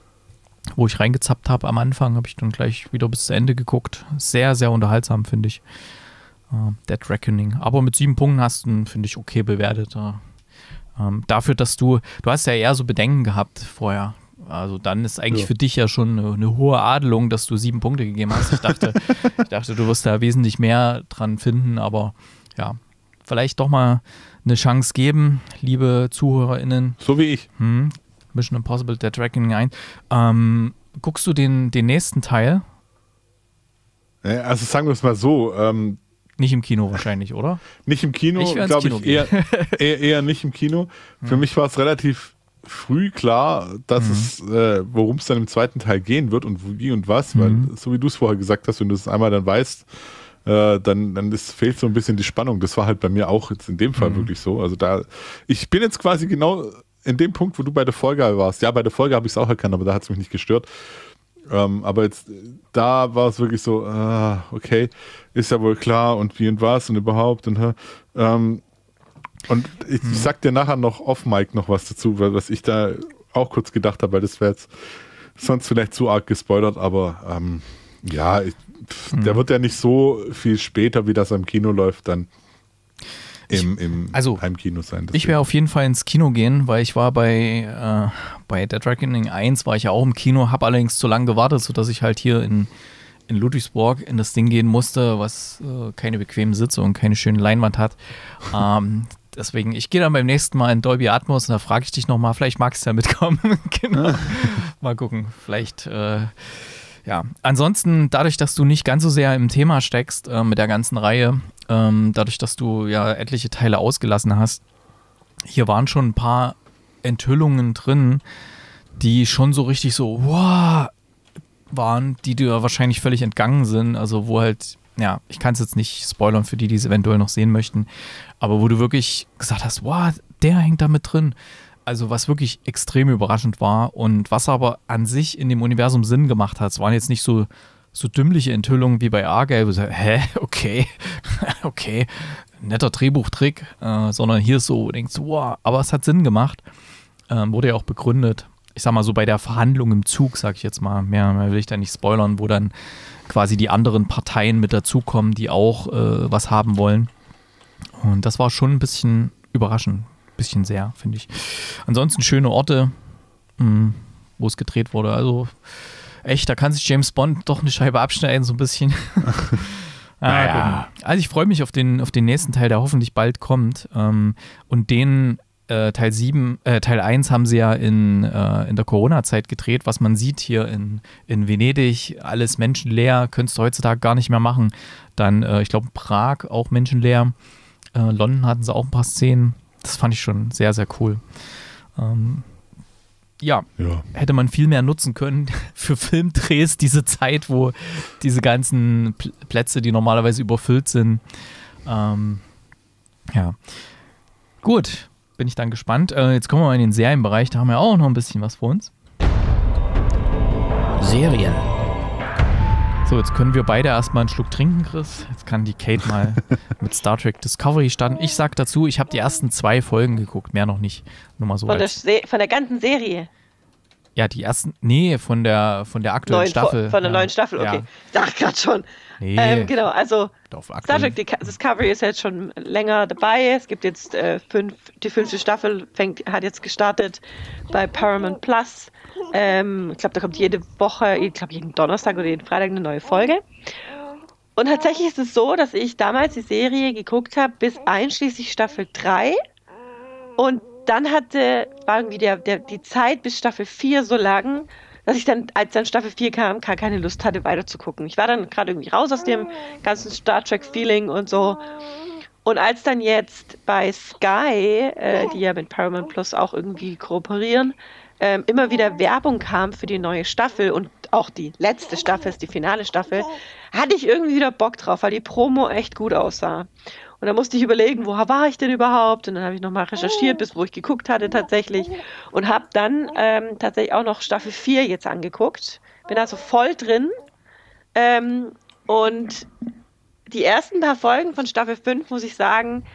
wo ich reingezappt habe am Anfang, habe ich dann gleich wieder bis zu Ende geguckt. Sehr, sehr unterhaltsam, finde ich. Uh, Dead Reckoning. Aber mit sieben Punkten hast du, finde ich, okay bewertet. Uh, ähm, dafür, dass du, du hast ja eher so Bedenken gehabt vorher. Also dann ist eigentlich ja. für dich ja schon eine, eine hohe Adelung, dass du sieben Punkte gegeben hast. Ich dachte, ich dachte, du wirst da wesentlich mehr dran finden, aber ja, vielleicht doch mal eine Chance geben, liebe ZuhörerInnen. So wie ich. Hm, Mission Impossible Dead Reckoning ein. Ähm, guckst du den, den nächsten Teil? Also sagen wir es mal so, ähm, nicht im Kino wahrscheinlich, oder? Nicht im Kino, glaube ich, eher, eher, eher nicht im Kino. Für mhm. mich war es relativ früh klar, dass mhm. es, äh, worum es dann im zweiten Teil gehen wird und wie und was, mhm. weil so wie du es vorher gesagt hast, wenn du es einmal dann weißt, äh, dann, dann ist, fehlt so ein bisschen die Spannung. Das war halt bei mir auch jetzt in dem Fall mhm. wirklich so. Also da, ich bin jetzt quasi genau in dem Punkt, wo du bei der Folge warst. Ja, bei der Folge habe ich es auch erkannt, aber da hat es mich nicht gestört. Ähm, aber jetzt, da war es wirklich so, ah, okay, ist ja wohl klar und wie und was und überhaupt und ähm, Und ich, ich sag dir nachher noch off-Mic noch was dazu, weil was ich da auch kurz gedacht habe, weil das wäre jetzt sonst vielleicht zu arg gespoilert, aber ähm, ja, ich, pf, mhm. der wird ja nicht so viel später, wie das am Kino läuft, dann im, im ich, also, Heimkino sein. Deswegen. Ich werde auf jeden Fall ins Kino gehen, weil ich war bei, äh, bei Dead Reckoning eins, war ich ja auch im Kino, habe allerdings zu lange gewartet, sodass ich halt hier in, in Ludwigsburg in das Ding gehen musste, was äh, keine bequemen Sitze und keine schöne Leinwand hat. ähm, deswegen, ich gehe dann beim nächsten Mal in Dolby Atmos und da frage ich dich nochmal, vielleicht magst du ja mitkommen. Genau. Mal gucken, vielleicht... Äh, Ja, ansonsten, dadurch, dass du nicht ganz so sehr im Thema steckst äh, mit der ganzen Reihe, ähm, dadurch, dass du ja etliche Teile ausgelassen hast, hier waren schon ein paar Enthüllungen drin, die schon so richtig so, wow, waren, die dir wahrscheinlich völlig entgangen sind, also wo halt, ja, ich kann es jetzt nicht spoilern für die, die es eventuell noch sehen möchten, aber wo du wirklich gesagt hast, wow, der hängt da mit drin. Also was wirklich extrem überraschend war und was aber an sich in dem Universum Sinn gemacht hat. Es waren jetzt nicht so, so dümmliche Enthüllungen wie bei Argyle, wo du sagst, hä, okay, okay, netter Drehbuchtrick, äh, sondern hier ist so, denkst du, wow, aber es hat Sinn gemacht, ähm, wurde ja auch begründet. Ich sag mal so bei der Verhandlung im Zug, sag ich jetzt mal, mehr, mehr will ich da nicht spoilern, wo dann quasi die anderen Parteien mit dazukommen, die auch äh, was haben wollen. Und das war schon ein bisschen überraschend. Bisschen sehr, finde ich. Ansonsten schöne Orte, mh, wo es gedreht wurde. Also echt, da kann sich James Bond doch eine Scheibe abschneiden, so ein bisschen. ah, naja. Also ich freue mich auf den, auf den nächsten Teil, der hoffentlich bald kommt. Ähm, und den äh, Teil sieben, äh, Teil eins haben sie ja in, äh, in der Corona-Zeit gedreht, was man sieht hier in, in Venedig, alles menschenleer, könntest du heutzutage gar nicht mehr machen. Dann, äh, ich glaube, Prag auch menschenleer. Äh, London hatten sie auch ein paar Szenen. Das fand ich schon sehr, sehr cool. Ähm, ja, ja, hätte man viel mehr nutzen können für Filmdrehs, diese Zeit, wo diese ganzen Pl- Plätze, die normalerweise überfüllt sind. Ähm, ja, gut, bin ich dann gespannt. Äh, jetzt kommen wir mal in den Serienbereich, da haben wir auch noch ein bisschen was für uns. Serien. So, jetzt können wir beide erstmal einen Schluck trinken, Chris. Jetzt kann die Kate mal mit Star Trek Discovery starten. Ich sag dazu, ich habe die ersten zwei Folgen geguckt, mehr noch nicht. Nur mal so. Von der, als, Se- von der ganzen Serie? ja, die ersten, nee, von der, von der aktuellen Neuen, Staffel. Von der ja. neuen Staffel, okay. Ja. Ich dachte gerade schon. Nee, Ähm, genau, also auf Star aktuellen. Trek Discovery ist jetzt schon länger dabei. Es gibt jetzt äh, fünf, die fünfte Staffel fängt, hat jetzt gestartet bei Paramount Plus. Ähm, ich glaube, da kommt jede Woche, ich glaube jeden Donnerstag oder jeden Freitag eine neue Folge. Und tatsächlich ist es so, dass ich damals die Serie geguckt habe bis einschließlich Staffel drei und dann hatte, war irgendwie der, der, die Zeit bis Staffel vier so lang, dass ich dann, als dann Staffel vier kam, gar keine Lust hatte, weiter zu gucken. Ich war dann gerade irgendwie raus aus dem ganzen Star Trek-Feeling und so. Und als dann jetzt bei Sky, äh, die ja mit Paramount Plus auch irgendwie kooperieren, ähm, immer wieder Werbung kam für die neue Staffel und auch die letzte Staffel, ist die finale Staffel, hatte ich irgendwie wieder Bock drauf, weil die Promo echt gut aussah. Und da musste ich überlegen, wo war ich denn überhaupt? Und dann habe ich nochmal recherchiert, bis wo ich geguckt hatte tatsächlich. Und habe dann ähm, tatsächlich auch noch Staffel vier jetzt angeguckt. Bin also voll drin. Ähm, und die ersten paar Folgen von Staffel fünf, muss ich sagen,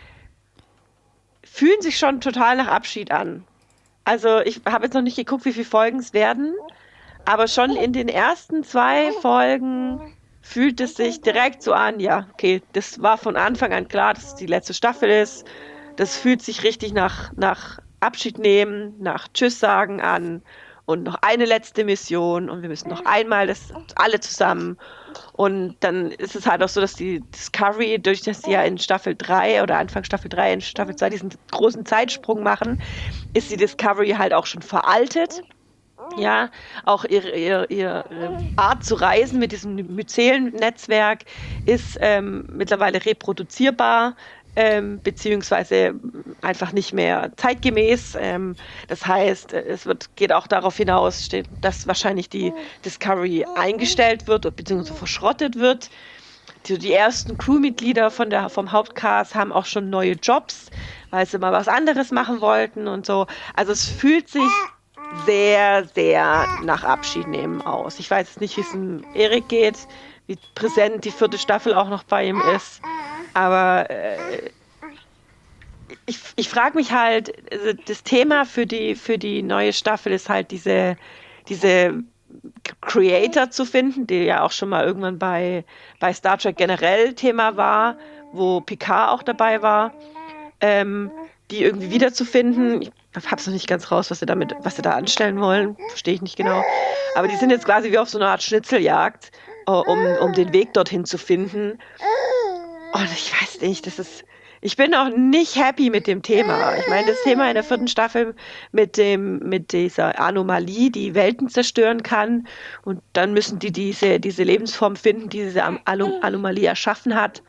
fühlen sich schon total nach Abschied an. Also ich habe jetzt noch nicht geguckt, wie viele Folgen es werden. Aber schon in den ersten zwei Folgen fühlt es sich direkt so an, ja, okay, das war von Anfang an klar, dass es die letzte Staffel ist. Das fühlt sich richtig nach, nach Abschied nehmen, nach Tschüss sagen an und noch eine letzte Mission und wir müssen noch einmal das alle zusammen. Und dann ist es halt auch so, dass die Discovery, durch das sie ja in Staffel drei oder Anfang Staffel drei in Staffel zwei diesen großen Zeitsprung machen, ist die Discovery halt auch schon veraltet. Ja, auch ihre, ihre, ihre Art zu reisen mit diesem Mycelen-Netzwerk ist ähm, mittlerweile reproduzierbar, ähm, beziehungsweise einfach nicht mehr zeitgemäß. Ähm, das heißt, es wird, geht auch darauf hinaus, steht, dass wahrscheinlich die Discovery eingestellt wird, beziehungsweise verschrottet wird. Die, die ersten Crewmitglieder von der, vom Hauptcast haben auch schon neue Jobs, weil sie mal was anderes machen wollten und so. Also es fühlt sich sehr, sehr nach Abschied nehmen aus. Ich weiß jetzt nicht, wie es dem Erik geht, wie präsent die vierte Staffel auch noch bei ihm ist, aber äh, ich, ich frage mich halt, also das Thema für die, für die neue Staffel ist halt diese, diese Creator zu finden, die ja auch schon mal irgendwann bei, bei Star Trek generell Thema war, wo Picard auch dabei war, ähm, die irgendwie wiederzufinden. Ich hab's noch nicht ganz raus, was sie damit, was sie da anstellen wollen, verstehe ich nicht genau. Aber die sind jetzt quasi wie auf so einer Art Schnitzeljagd, um, um den Weg dorthin zu finden. Und ich weiß nicht, das ist, ich bin auch nicht happy mit dem Thema. Ich meine, das Thema in der vierten Staffel mit dem, mit dieser Anomalie, die Welten zerstören kann, und dann müssen die diese, diese Lebensform finden, die diese Anom- Anomalie erschaffen hat,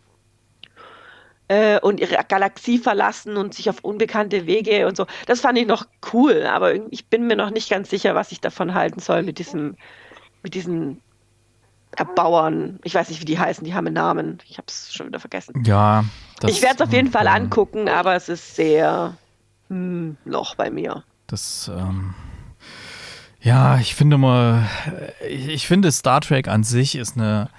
äh, und ihre Galaxie verlassen und sich auf unbekannte Wege und so. Das fand ich noch cool, aber ich bin mir noch nicht ganz sicher, was ich davon halten soll mit diesem, mit diesen Erbauern. Ich weiß nicht, wie die heißen, die haben einen Namen. Ich habe es schon wieder vergessen. Ja. Das, ich werde es auf jeden Fall ähm, angucken, aber es ist sehr hm, Loch bei mir. Das, ähm, ja, ich finde mal, ich, ich finde Star Trek an sich ist eine,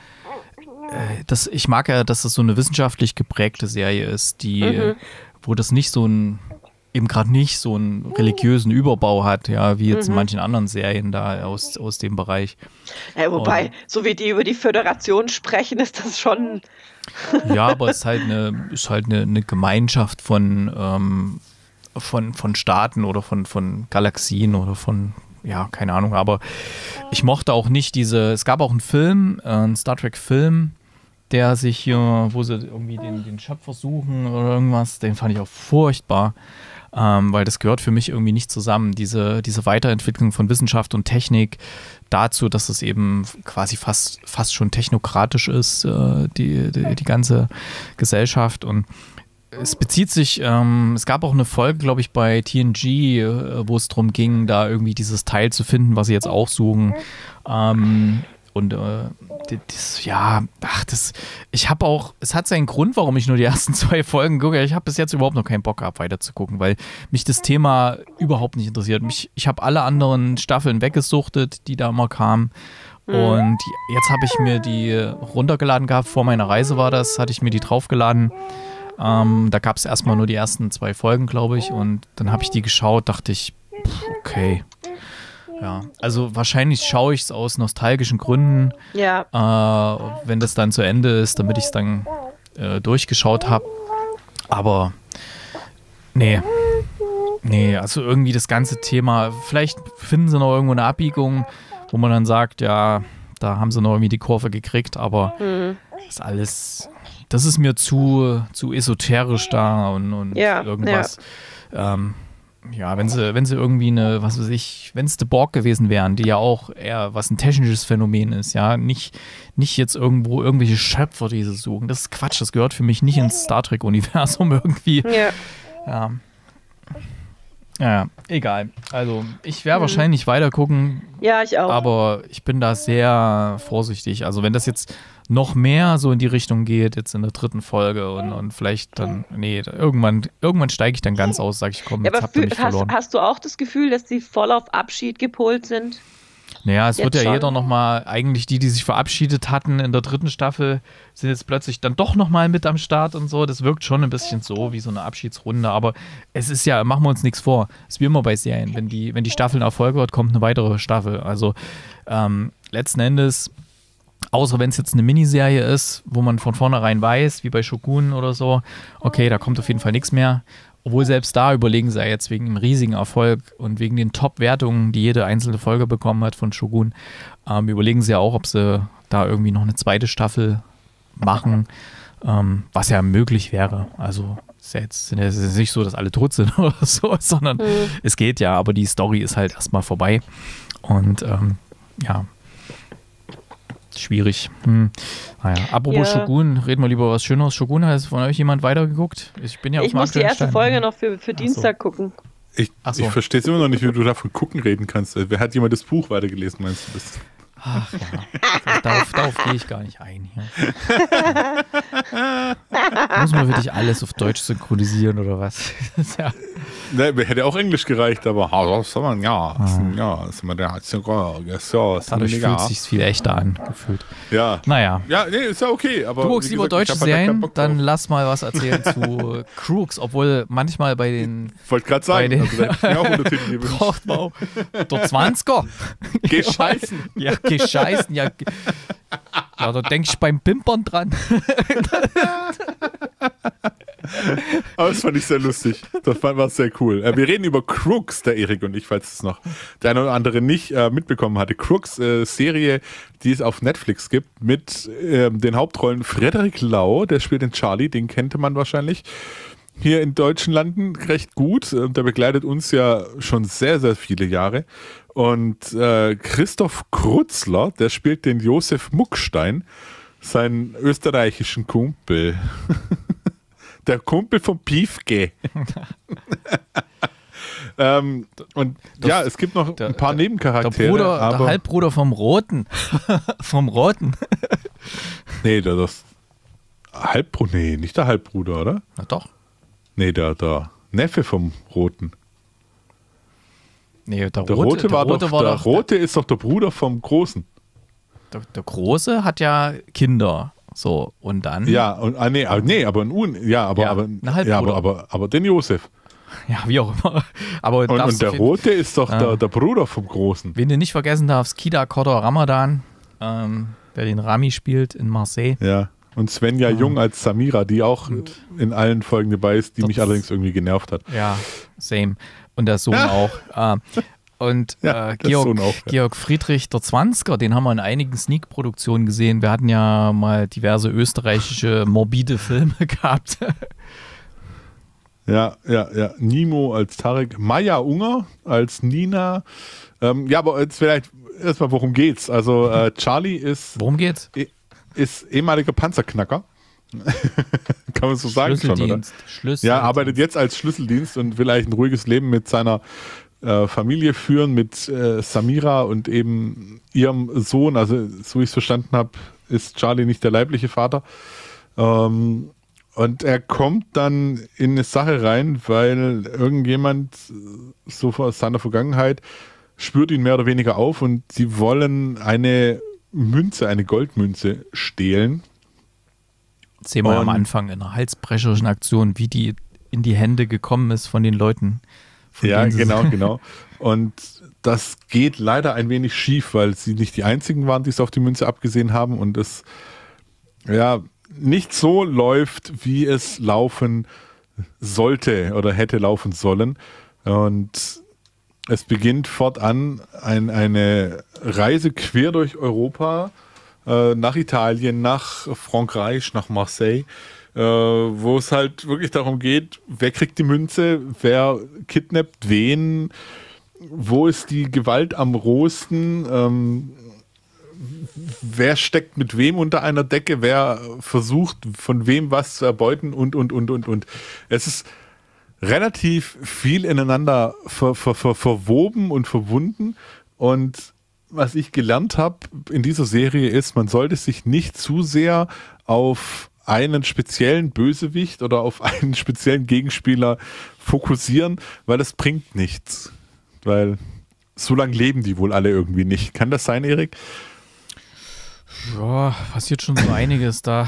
äh, das, ich mag ja, dass es so eine wissenschaftlich geprägte Serie ist, die, Mhm. wo das nicht so ein, eben gerade nicht so einen religiösen Überbau hat, ja, wie jetzt in Mhm. manchen anderen Serien da aus, aus dem Bereich. Ja, wobei, Und- so wie die über die Föderation sprechen, ist das schon. Ja, aber es ist halt eine, ist halt eine, eine Gemeinschaft von, ähm, von, von Staaten oder von, von Galaxien oder von, ja, keine Ahnung, aber ich mochte auch nicht diese, es gab auch einen Film, äh, einen Star Trek-Film, der sich hier, wo sie irgendwie den, den Schöpfer suchen oder irgendwas, den fand ich auch furchtbar, ähm, weil das gehört für mich irgendwie nicht zusammen, diese, diese Weiterentwicklung von Wissenschaft und Technik dazu, dass es eben quasi fast, fast schon technokratisch ist, äh, die, die, die ganze Gesellschaft. Und es bezieht sich, ähm, es gab auch eine Folge, glaube ich, bei T N G, äh, wo es darum ging, da irgendwie dieses Teil zu finden, was sie jetzt auch suchen. Ähm, und äh, das, ja, ach, das, ich habe auch, es hat seinen Grund, warum ich nur die ersten zwei Folgen gucke. Ich habe bis jetzt überhaupt noch keinen Bock gehabt, weiter zu gucken, weil mich das Thema überhaupt nicht interessiert. Mich, ich habe alle anderen Staffeln weggesuchtet, die da immer kamen. Und jetzt habe ich mir die runtergeladen gehabt, vor meiner Reise war das, hatte ich mir die draufgeladen. Ähm, da gab es erstmal nur die ersten zwei Folgen, glaube ich. Und dann habe ich die geschaut, dachte ich, pff, okay. Ja, also wahrscheinlich schaue ich es aus nostalgischen Gründen, Ja, äh, wenn das dann zu Ende ist, damit ich es dann äh, durchgeschaut habe. Aber nee, nee, also irgendwie das ganze Thema, vielleicht finden sie noch irgendwo eine Abbiegung, wo man dann sagt, ja, da haben sie noch irgendwie die Kurve gekriegt, aber mhm. das ist alles, das ist mir zu, zu esoterisch da und, und Ja, irgendwas. Ja. Ähm, ja, wenn sie, wenn sie irgendwie eine, was weiß ich, wenn es The Borg gewesen wären, die ja auch eher was ein technisches Phänomen ist, ja, nicht, nicht jetzt irgendwo irgendwelche Schöpfer, die sie suchen. Das ist Quatsch, das gehört für mich nicht ins Star Trek-Universum irgendwie. Ja. Ja. Ja, egal. Also, ich werde Mhm. wahrscheinlich weiter gucken, Ja, ich auch. aber ich bin da sehr vorsichtig. Also, wenn das jetzt noch mehr so in die Richtung geht, jetzt in der dritten Folge und, und vielleicht dann, nee, irgendwann, irgendwann steige ich dann ganz aus, sage ich, komm, Ja, jetzt aber habt ihr fühl, mich hast, verloren. hast du auch das Gefühl, dass die voll auf Abschied gepolt sind? Naja, es wird jetzt ja schon? jeder nochmal, eigentlich die, die sich verabschiedet hatten in der dritten Staffel, sind jetzt plötzlich dann doch nochmal mit am Start und so. Das wirkt schon ein bisschen so wie so eine Abschiedsrunde, aber es ist ja, machen wir uns nichts vor. Es ist wie immer bei Serien. Wenn die, wenn die Staffel ein Erfolg wird, kommt eine weitere Staffel. Also ähm, letzten Endes, außer wenn es jetzt eine Miniserie ist, wo man von vornherein weiß, wie bei Shogun oder so, okay, da kommt auf jeden Fall nichts mehr. Obwohl selbst da überlegen sie ja jetzt wegen dem riesigen Erfolg und wegen den Top-Wertungen, die jede einzelne Folge bekommen hat von Shogun, ähm, überlegen sie ja auch, ob sie da irgendwie noch eine zweite Staffel machen, ähm, was ja möglich wäre. Also ist ja jetzt, es ist nicht so, dass alle tot sind oder so, sondern Mhm. es geht ja, aber die Story ist halt erstmal vorbei. Und ähm, ja, schwierig. Hm. Naja, apropos Ja. Shogun, reden wir lieber was Schöneres. Shogun, hat von euch jemand weitergeguckt? Ich bin ja auf Ich dem muss die aktuellen erste Stand. Folge noch für, für so. Dienstag gucken. Ich, Ach so. ich verstehe es immer noch nicht, wie du da von gucken reden kannst. Wer hat jemand das Buch weitergelesen, meinst du das? Ach ja, darauf, darauf gehe ich gar nicht ein hier. Muss man wirklich alles auf Deutsch synchronisieren oder was? Ja. Ne, hätte auch Englisch gereicht, aber ja, ist man, ja, Ah. ja, ist man der ist ja, ist ja, Dadurch fühlt es sich viel echter an, gefühlt. ja. Naja. Ja, nee, ist ja okay, aber Du guckst wie lieber gesagt, ich deutsche hab halt keinen Serien, Bock dann drauf. lass mal was erzählen zu Crooks, obwohl manchmal bei den Wollte gerade bei sagen, den also, da hätte ich mir auch Untertitel gewünscht. braucht man auch der zwanziger. Geh scheißen. Ja, geh scheißen. Ja, ge- ja da denke ich beim Pimpern dran. Aber das fand ich sehr lustig. Das fand war sehr cool. Äh, wir reden über Crooks, der Erik und ich, falls es noch der eine oder andere nicht äh, mitbekommen hatte. Crooks, äh, Serie, die es auf Netflix gibt, mit äh, den Hauptrollen Frederik Lau, der spielt den Charlie, den kannte man wahrscheinlich hier in deutschen Landen recht gut. Äh, der begleitet uns ja schon sehr, sehr viele Jahre. Und äh, Christoph Krutzler, der spielt den Josef Muckstein, seinen österreichischen Kumpel. Der Kumpel vom Piefke. ähm, und Das- ja, es gibt noch der- ein paar Der Nebencharaktere. Bruder, aber der Halbbruder vom Roten. vom Roten. nee, der das Halbbruder, nee, nicht der Halbbruder, oder? Na doch. Nee, der, der Neffe vom Roten. Nee, der, Der Rote, Rote, der war Rote doch, war der doch Rote ist doch der Bruder vom Großen. der, der Große hat ja Kinder. So, und dann. Ja, und, ah, nee, ah, nee, aber ein Un, ja, aber, Ja, aber, ein ja, Halbbruder. aber, aber, aber den Josef. Ja, wie auch immer. Aber Und, darfst und du der auf jeden- Rote ist doch Ah. der, der Bruder vom Großen. Wen du nicht vergessen darfst, Kida Kodor Ramadan, ähm, der den Rami spielt in Marseille. Ja. Und Svenja Jung als Samira, die auch in allen Folgen dabei ist, die Das- mich allerdings irgendwie genervt hat. Ja, same. Und der Sohn auch. Äh, und Ja, äh, der Georg, Sohn auch, ja. Georg Friedrich der Zwanziger, den haben wir in einigen Sneak-Produktionen gesehen. Wir hatten ja mal diverse österreichische morbide Filme gehabt. Ja, ja, ja. Nimo als Tarek, Maya Unger als Nina. Ähm, ja, aber jetzt vielleicht erstmal, worum geht's? Also äh, Charlie ist, Worum geht's? ist ehemaliger Panzerknacker. Kann man so sagen schon, oder? Schlüsseldienst. Schlüsseldienst. Ja, arbeitet jetzt als Schlüsseldienst und will eigentlich ein ruhiges Leben mit seiner äh, Familie führen, mit äh, Samira und eben ihrem Sohn. Also, so ich es verstanden habe, ist Charlie nicht der leibliche Vater. Ähm, und er kommt dann in eine Sache rein, weil irgendjemand äh, so aus seiner Vergangenheit spürt ihn mehr oder weniger auf und sie wollen eine Münze, eine Goldmünze stehlen. Sehen wir ja am Und- Anfang in einer halsbrecherischen Aktion, wie die in die Hände gekommen ist von den Leuten. Von Ja, denen sie- genau, genau. Und das geht leider ein wenig schief, weil sie nicht die einzigen waren, die es auf die Münze abgesehen haben und es ja nicht so läuft, wie es laufen sollte oder hätte laufen sollen. Und es beginnt fortan ein, eine Reise quer durch Europa, äh, nach Italien, nach Frankreich, nach Marseille, äh, wo es halt wirklich darum geht, wer kriegt die Münze, wer kidnappt wen, wo ist die Gewalt am rohesten, ähm, wer steckt mit wem unter einer Decke, wer versucht von wem was zu erbeuten und, und, und, und, und. Es ist relativ viel ineinander ver, ver, ver, verwoben und verbunden und was ich gelernt habe in dieser Serie ist, man sollte sich nicht zu sehr auf einen speziellen Bösewicht oder auf einen speziellen Gegenspieler fokussieren, weil das bringt nichts. Weil so lange leben die wohl alle irgendwie nicht. Kann das sein, Erik? Ja, passiert schon so einiges da.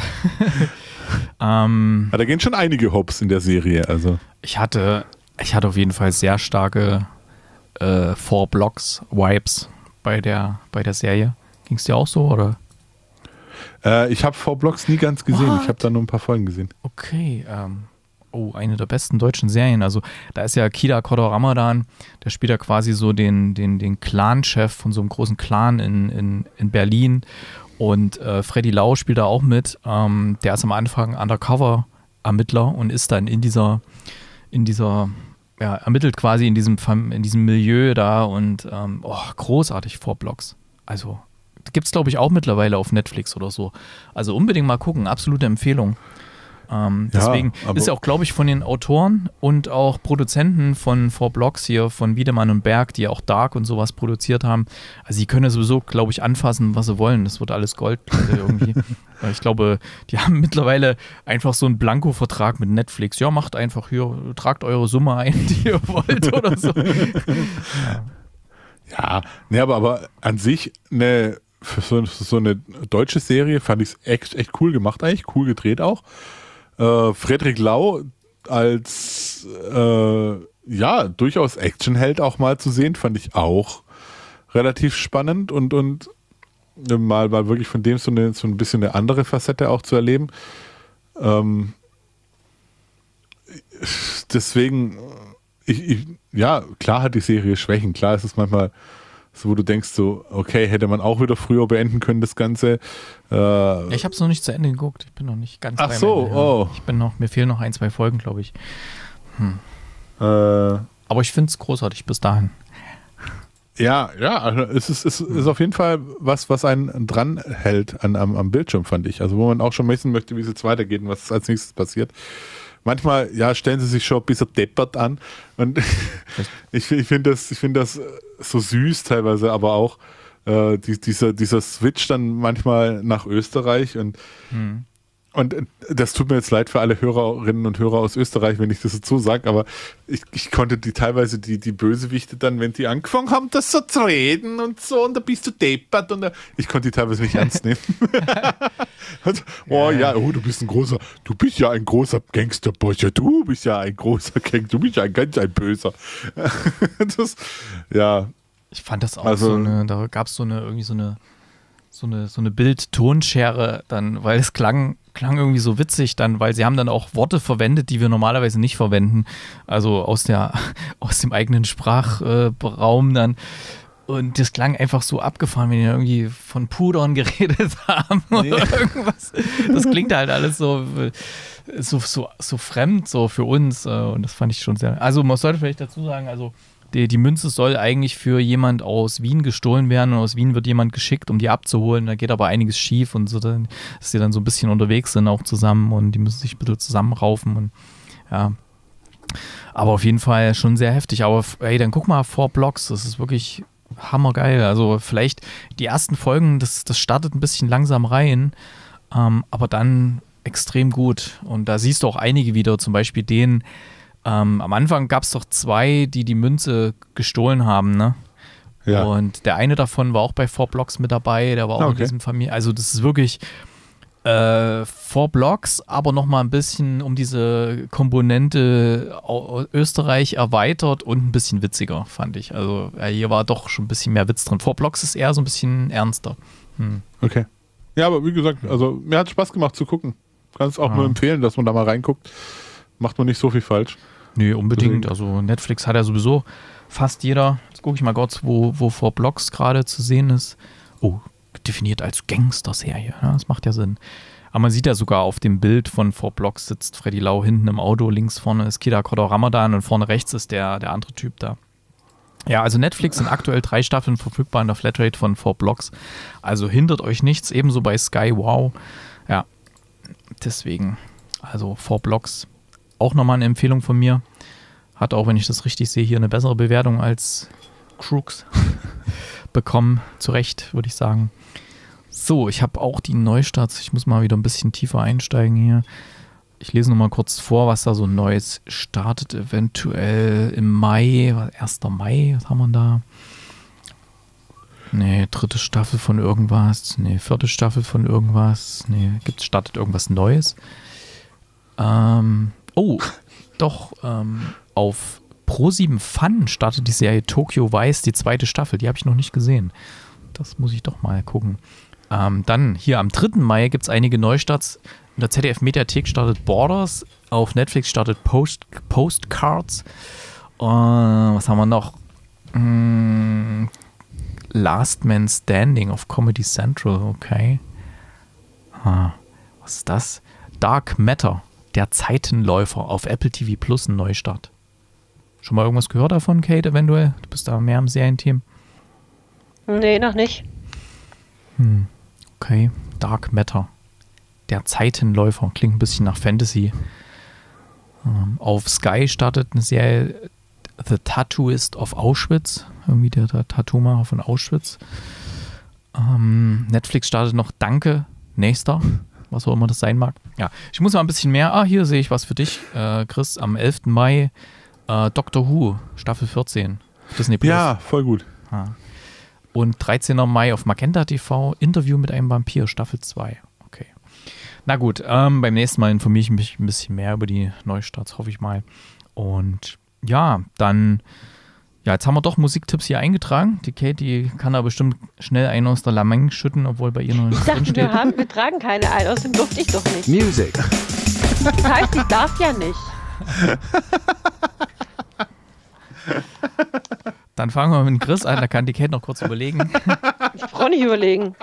ähm, Ja, da gehen schon einige Hops in der Serie. Also. ich hatte, ich hatte auf jeden Fall sehr starke äh, Four Blocks Vibes bei der, bei der Serie. Ging es dir auch so, oder? Äh, ich habe Four Blocks nie ganz gesehen. What? Ich habe da nur ein paar Folgen gesehen. Okay, ähm, oh, eine der besten deutschen Serien. Also da ist ja Kida Kodor Ramadan, der spielt ja quasi so den, den, den Clan-Chef von so einem großen Clan in, in, in Berlin. Und äh, Freddy Lau spielt da auch mit. Ähm, der ist am Anfang Undercover-Ermittler und ist dann in dieser, in dieser, ja, ermittelt quasi in diesem, Fam- in diesem Milieu da und ähm, oh, großartig Four Blocks. Also gibt es, glaube ich, auch mittlerweile auf Netflix oder so. Also unbedingt mal gucken, absolute Empfehlung. Ähm, Ja, deswegen aber- ist auch, glaube ich, von den Autoren und auch Produzenten von Four Blocks hier, von Wiedemann und Berg, die ja auch Dark und sowas produziert haben. Also die können ja sowieso, glaube ich, anfassen, was sie wollen. Das wird alles Gold irgendwie. Ich glaube, die haben mittlerweile einfach so einen Blanko-Vertrag mit Netflix. Ja, macht einfach hier, tragt eure Summe ein, die ihr wollt oder so. Ja. Ja, ne, aber, aber an sich eine, für so, für so eine deutsche Serie fand ich es echt, echt cool gemacht eigentlich, cool gedreht auch. Äh, Fredrik Lau als äh, ja, durchaus Actionheld auch mal zu sehen, fand ich auch relativ spannend und, und mal, mal wirklich von dem so, eine, so ein bisschen eine andere Facette auch zu erleben. Ähm, deswegen Ich, ich, ja, klar hat die Serie Schwächen. Klar ist es manchmal so, wo du denkst so, okay, hätte man auch wieder früher beenden können, das Ganze. Äh, Ja, ich habe es noch nicht zu Ende geguckt. Ich bin noch nicht ganz Ach beim so, Ende, ja. oh. Ich bin noch, mir fehlen noch ein, zwei Folgen, glaube ich. Hm. äh, Aber ich finde es großartig bis dahin. ja, ja, also es ist, es ist auf jeden Fall was, was einen dran hält an, am, am Bildschirm, fand ich. Also wo man auch schon wissen möchte, wie es jetzt weitergeht und was als nächstes passiert. Manchmal, ja, stellen sie sich schon ein bisschen deppert an und ich, ich finde das, ich find das so süß teilweise, aber auch äh, die, dieser, dieser Switch dann manchmal nach Österreich und, Hm. und das tut mir jetzt leid für alle Hörerinnen und Hörer aus Österreich, wenn ich das dazu sage, aber ich, ich konnte die teilweise, die, die Bösewichte dann, wenn die angefangen haben, das so zu reden und so und da bist du deppert und da, ich konnte die teilweise nicht ernst nehmen. Und, oh ja, oh, du bist ein großer, du bist ja ein großer Gangsterboss, ja, du bist ja ein großer Gangster, du bist ja ein ganz ein Böser. Das, ja, Ich fand das auch Also- so eine, da gab es so eine, irgendwie so eine, so eine, so eine Bild-Tonschere dann, weil es klang, klang irgendwie so witzig dann, weil sie haben dann auch Worte verwendet, die wir normalerweise nicht verwenden, also aus der, aus dem eigenen Sprachraum dann. Und das klang einfach so abgefahren, wenn die irgendwie von Pudern geredet haben oder irgendwas. Das klingt halt alles so, so, so, so fremd so für uns. Und das fand ich schon sehr. Also man sollte vielleicht dazu sagen, also die, die Münze soll eigentlich für jemand aus Wien gestohlen werden und aus Wien wird jemand geschickt, um die abzuholen. Da geht aber einiges schief und so, dass die dann so ein bisschen unterwegs sind auch zusammen und die müssen sich ein bisschen zusammenraufen und ja. Aber auf jeden Fall schon sehr heftig. Aber ey, dann guck mal, Four Blocks, das ist wirklich hammergeil. Also vielleicht die ersten Folgen, das, das startet ein bisschen langsam rein, ähm, aber dann extrem gut. Und da siehst du auch einige wieder, zum Beispiel den, ähm, am Anfang gab es doch zwei, die die Münze gestohlen haben, ne? ja. Und der eine davon war auch bei Four Blocks mit dabei, der war auch Ah, in okay. diesem Familie. Also das ist wirklich äh, Four Blocks, aber nochmal ein bisschen um diese Komponente Au- Österreich erweitert und ein bisschen witziger, fand ich. Also äh, hier war doch schon ein bisschen mehr Witz drin. Four Blocks ist eher so ein bisschen ernster. Hm. Okay. Ja, aber wie gesagt, also mir hat Spaß gemacht zu gucken. Kann es auch Ja. nur empfehlen, dass man da mal reinguckt. Macht man nicht so viel falsch. Nee, unbedingt. Deswegen- Also Netflix hat ja sowieso fast jeder. Jetzt gucke ich mal kurz, wo, wo Four Blocks gerade zu sehen ist. Oh, definiert als Gangster-Serie. Ja, das macht ja Sinn. Aber man sieht ja sogar auf dem Bild von Four Blocks sitzt Freddy Lau hinten im Auto, links vorne ist Kida Kodor Ramadan und vorne rechts ist der, der andere Typ da. Ja, also Netflix sind aktuell drei Staffeln verfügbar in der Flatrate von Four Blocks. Also hindert euch nichts, ebenso bei Sky Wow. Ja, deswegen, also Four Blocks, auch nochmal eine Empfehlung von mir. Hat auch, wenn ich das richtig sehe, hier eine bessere Bewertung als Crooks bekommen. Zu Recht, würde ich sagen. So, ich habe auch die Neustarts. Ich muss mal wieder ein bisschen tiefer einsteigen hier. Ich lese noch mal kurz vor, was da so Neues startet. Eventuell im Mai, erster Mai, was haben wir da? Nee, dritte Staffel von irgendwas. Nee, vierte Staffel von irgendwas. Nee, gibt's, startet irgendwas Neues. Ähm, oh, doch, ähm, auf ProSieben Fun startet die Serie Tokyo Vice, die zweite Staffel. Die habe ich noch nicht gesehen. Das muss ich doch mal gucken. Ähm, dann hier am dritten Mai gibt es einige Neustarts. In der Z D F-Mediathek startet Borders. Auf Netflix startet Post Postcards. Äh, was haben wir noch? Hm, Last Man Standing auf Comedy Central. Okay. Ah, was ist das? Dark Matter, der Zeitenläufer auf Apple T V Plus, ein Neustart. Schon mal irgendwas gehört davon, Kate, eventuell? Du bist da mehr im Serienteam. Nee, noch nicht. Hm. Okay, Dark Matter. der Zeitenläufer. Klingt ein bisschen nach Fantasy. Ähm, auf Sky startet eine Serie The Tattooist of Auschwitz. Irgendwie der, der Tattoo-Macher von Auschwitz. Ähm, Netflix startet noch Danke, Nächster. Was auch immer das sein mag. Ja, ich muss mal ein bisschen mehr. Ah, hier sehe ich was für dich, äh, Chris. Am elften Mai äh, Doctor Who, Staffel vierzehn. Disney Plus. Ja, voll gut. Ah. Und dreizehnten Mai auf Magenta T V, Interview mit einem Vampir, Staffel zwei. Okay. Na gut, ähm, beim nächsten Mal informiere ich mich ein bisschen mehr über die Neustarts, hoffe ich mal. Und ja, dann, ja, jetzt haben wir doch Musiktipps hier eingetragen. Die Kate, die kann da bestimmt schnell einen aus der Lameng schütten, obwohl bei ihr noch Ich nichts dachte, drinsteht. wir, haben, wir tragen keine ein, außerdem durfte ich doch nicht. Music. Das heißt, ich darf ja nicht. Dann fangen wir mit Chris an, da kann die Kate noch kurz überlegen. Ich brauche nicht überlegen.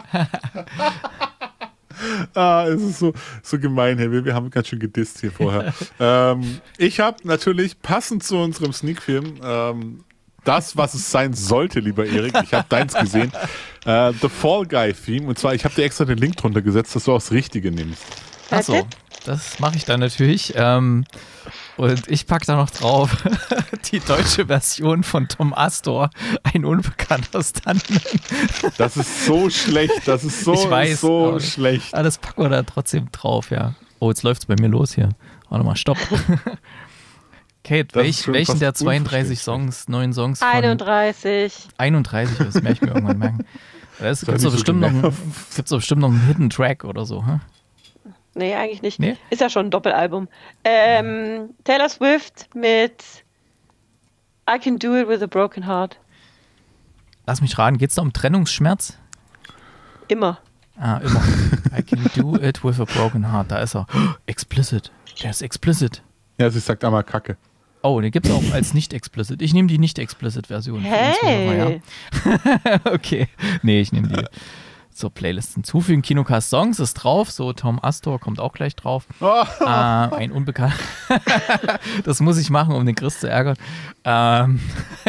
Ah, es ist so, so gemein, hey. wir, wir haben ganz schön gedisst hier vorher. ähm, ich habe natürlich passend zu unserem Sneak-Film ähm, das, was es sein sollte, lieber Erik. Ich habe deins gesehen. Äh, The Fall Guy-Theme. Und zwar, ich habe dir extra den Link drunter gesetzt, dass du auch das Richtige nimmst. Achso, das mache ich dann natürlich. Ähm, und ich packe da noch drauf die deutsche Version von Tom Astor, ein unbekannter Stuntman. Das ist so schlecht, das ist so, Ich weiß, so aber- schlecht. Ah, das packen wir da trotzdem drauf, ja. Oh, jetzt läuft es bei mir los hier. Warte mal, stopp. Kate, Das ist welch, schon welchen fast der zweiunddreißig unverständlich. Songs, neuen Songs von einunddreißig. einunddreißig, das werde ich mir irgendwann merken. Es Soll gibt doch nicht so bestimmt, noch einen- genervt. gibt's doch bestimmt noch einen Hidden Track oder so, hä? Nee, eigentlich nicht. Nee? Ist ja schon ein Doppelalbum. Ähm, Taylor Swift mit I Can Do It With a Broken Heart. Lass mich raten, geht's da um Trennungsschmerz? Immer. Ah, immer. I can do it with a broken heart. Da ist er. Oh, explicit. Der ist explicit. Ja, sie sagt einmal Kacke. Oh, den gibt es auch als nicht-explicit. Ich nehme die nicht-explicit-Version. für uns Hey! Hörer, ja. Okay. Nee, ich nehme die zur Playlist hinzufügen. Kinocast Songs ist drauf. So, Tom Astor kommt auch gleich drauf. Oh. Äh, ein Unbekannter. Das muss ich machen, um den Chris zu ärgern. Ähm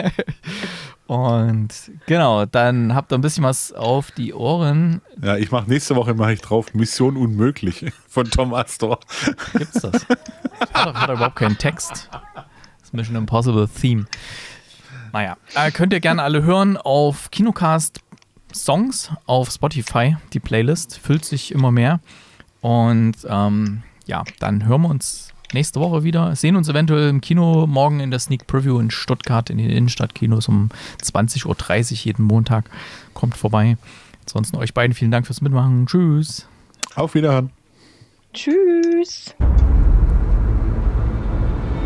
Und genau, dann habt ihr ein bisschen was auf die Ohren. Ja, ich mache nächste Woche mache ich drauf Mission Unmöglich von Tom Astor. Gibt's das? Hat er, hat er überhaupt keinen Text? Das Mission Impossible Theme. Naja, äh, könnt ihr gerne alle hören auf Kinocast Songs auf Spotify. Die Playlist füllt sich immer mehr. Und ähm, ja, dann hören wir uns nächste Woche wieder. Sehen uns eventuell im Kino morgen in der Sneak Preview in Stuttgart in den Innenstadtkinos um zwanzig Uhr dreißig jeden Montag. Kommt vorbei. Ansonsten euch beiden vielen Dank fürs Mitmachen. Tschüss. Auf Wiederhören. Tschüss.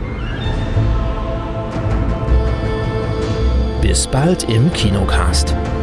Bis bald im Kinocast.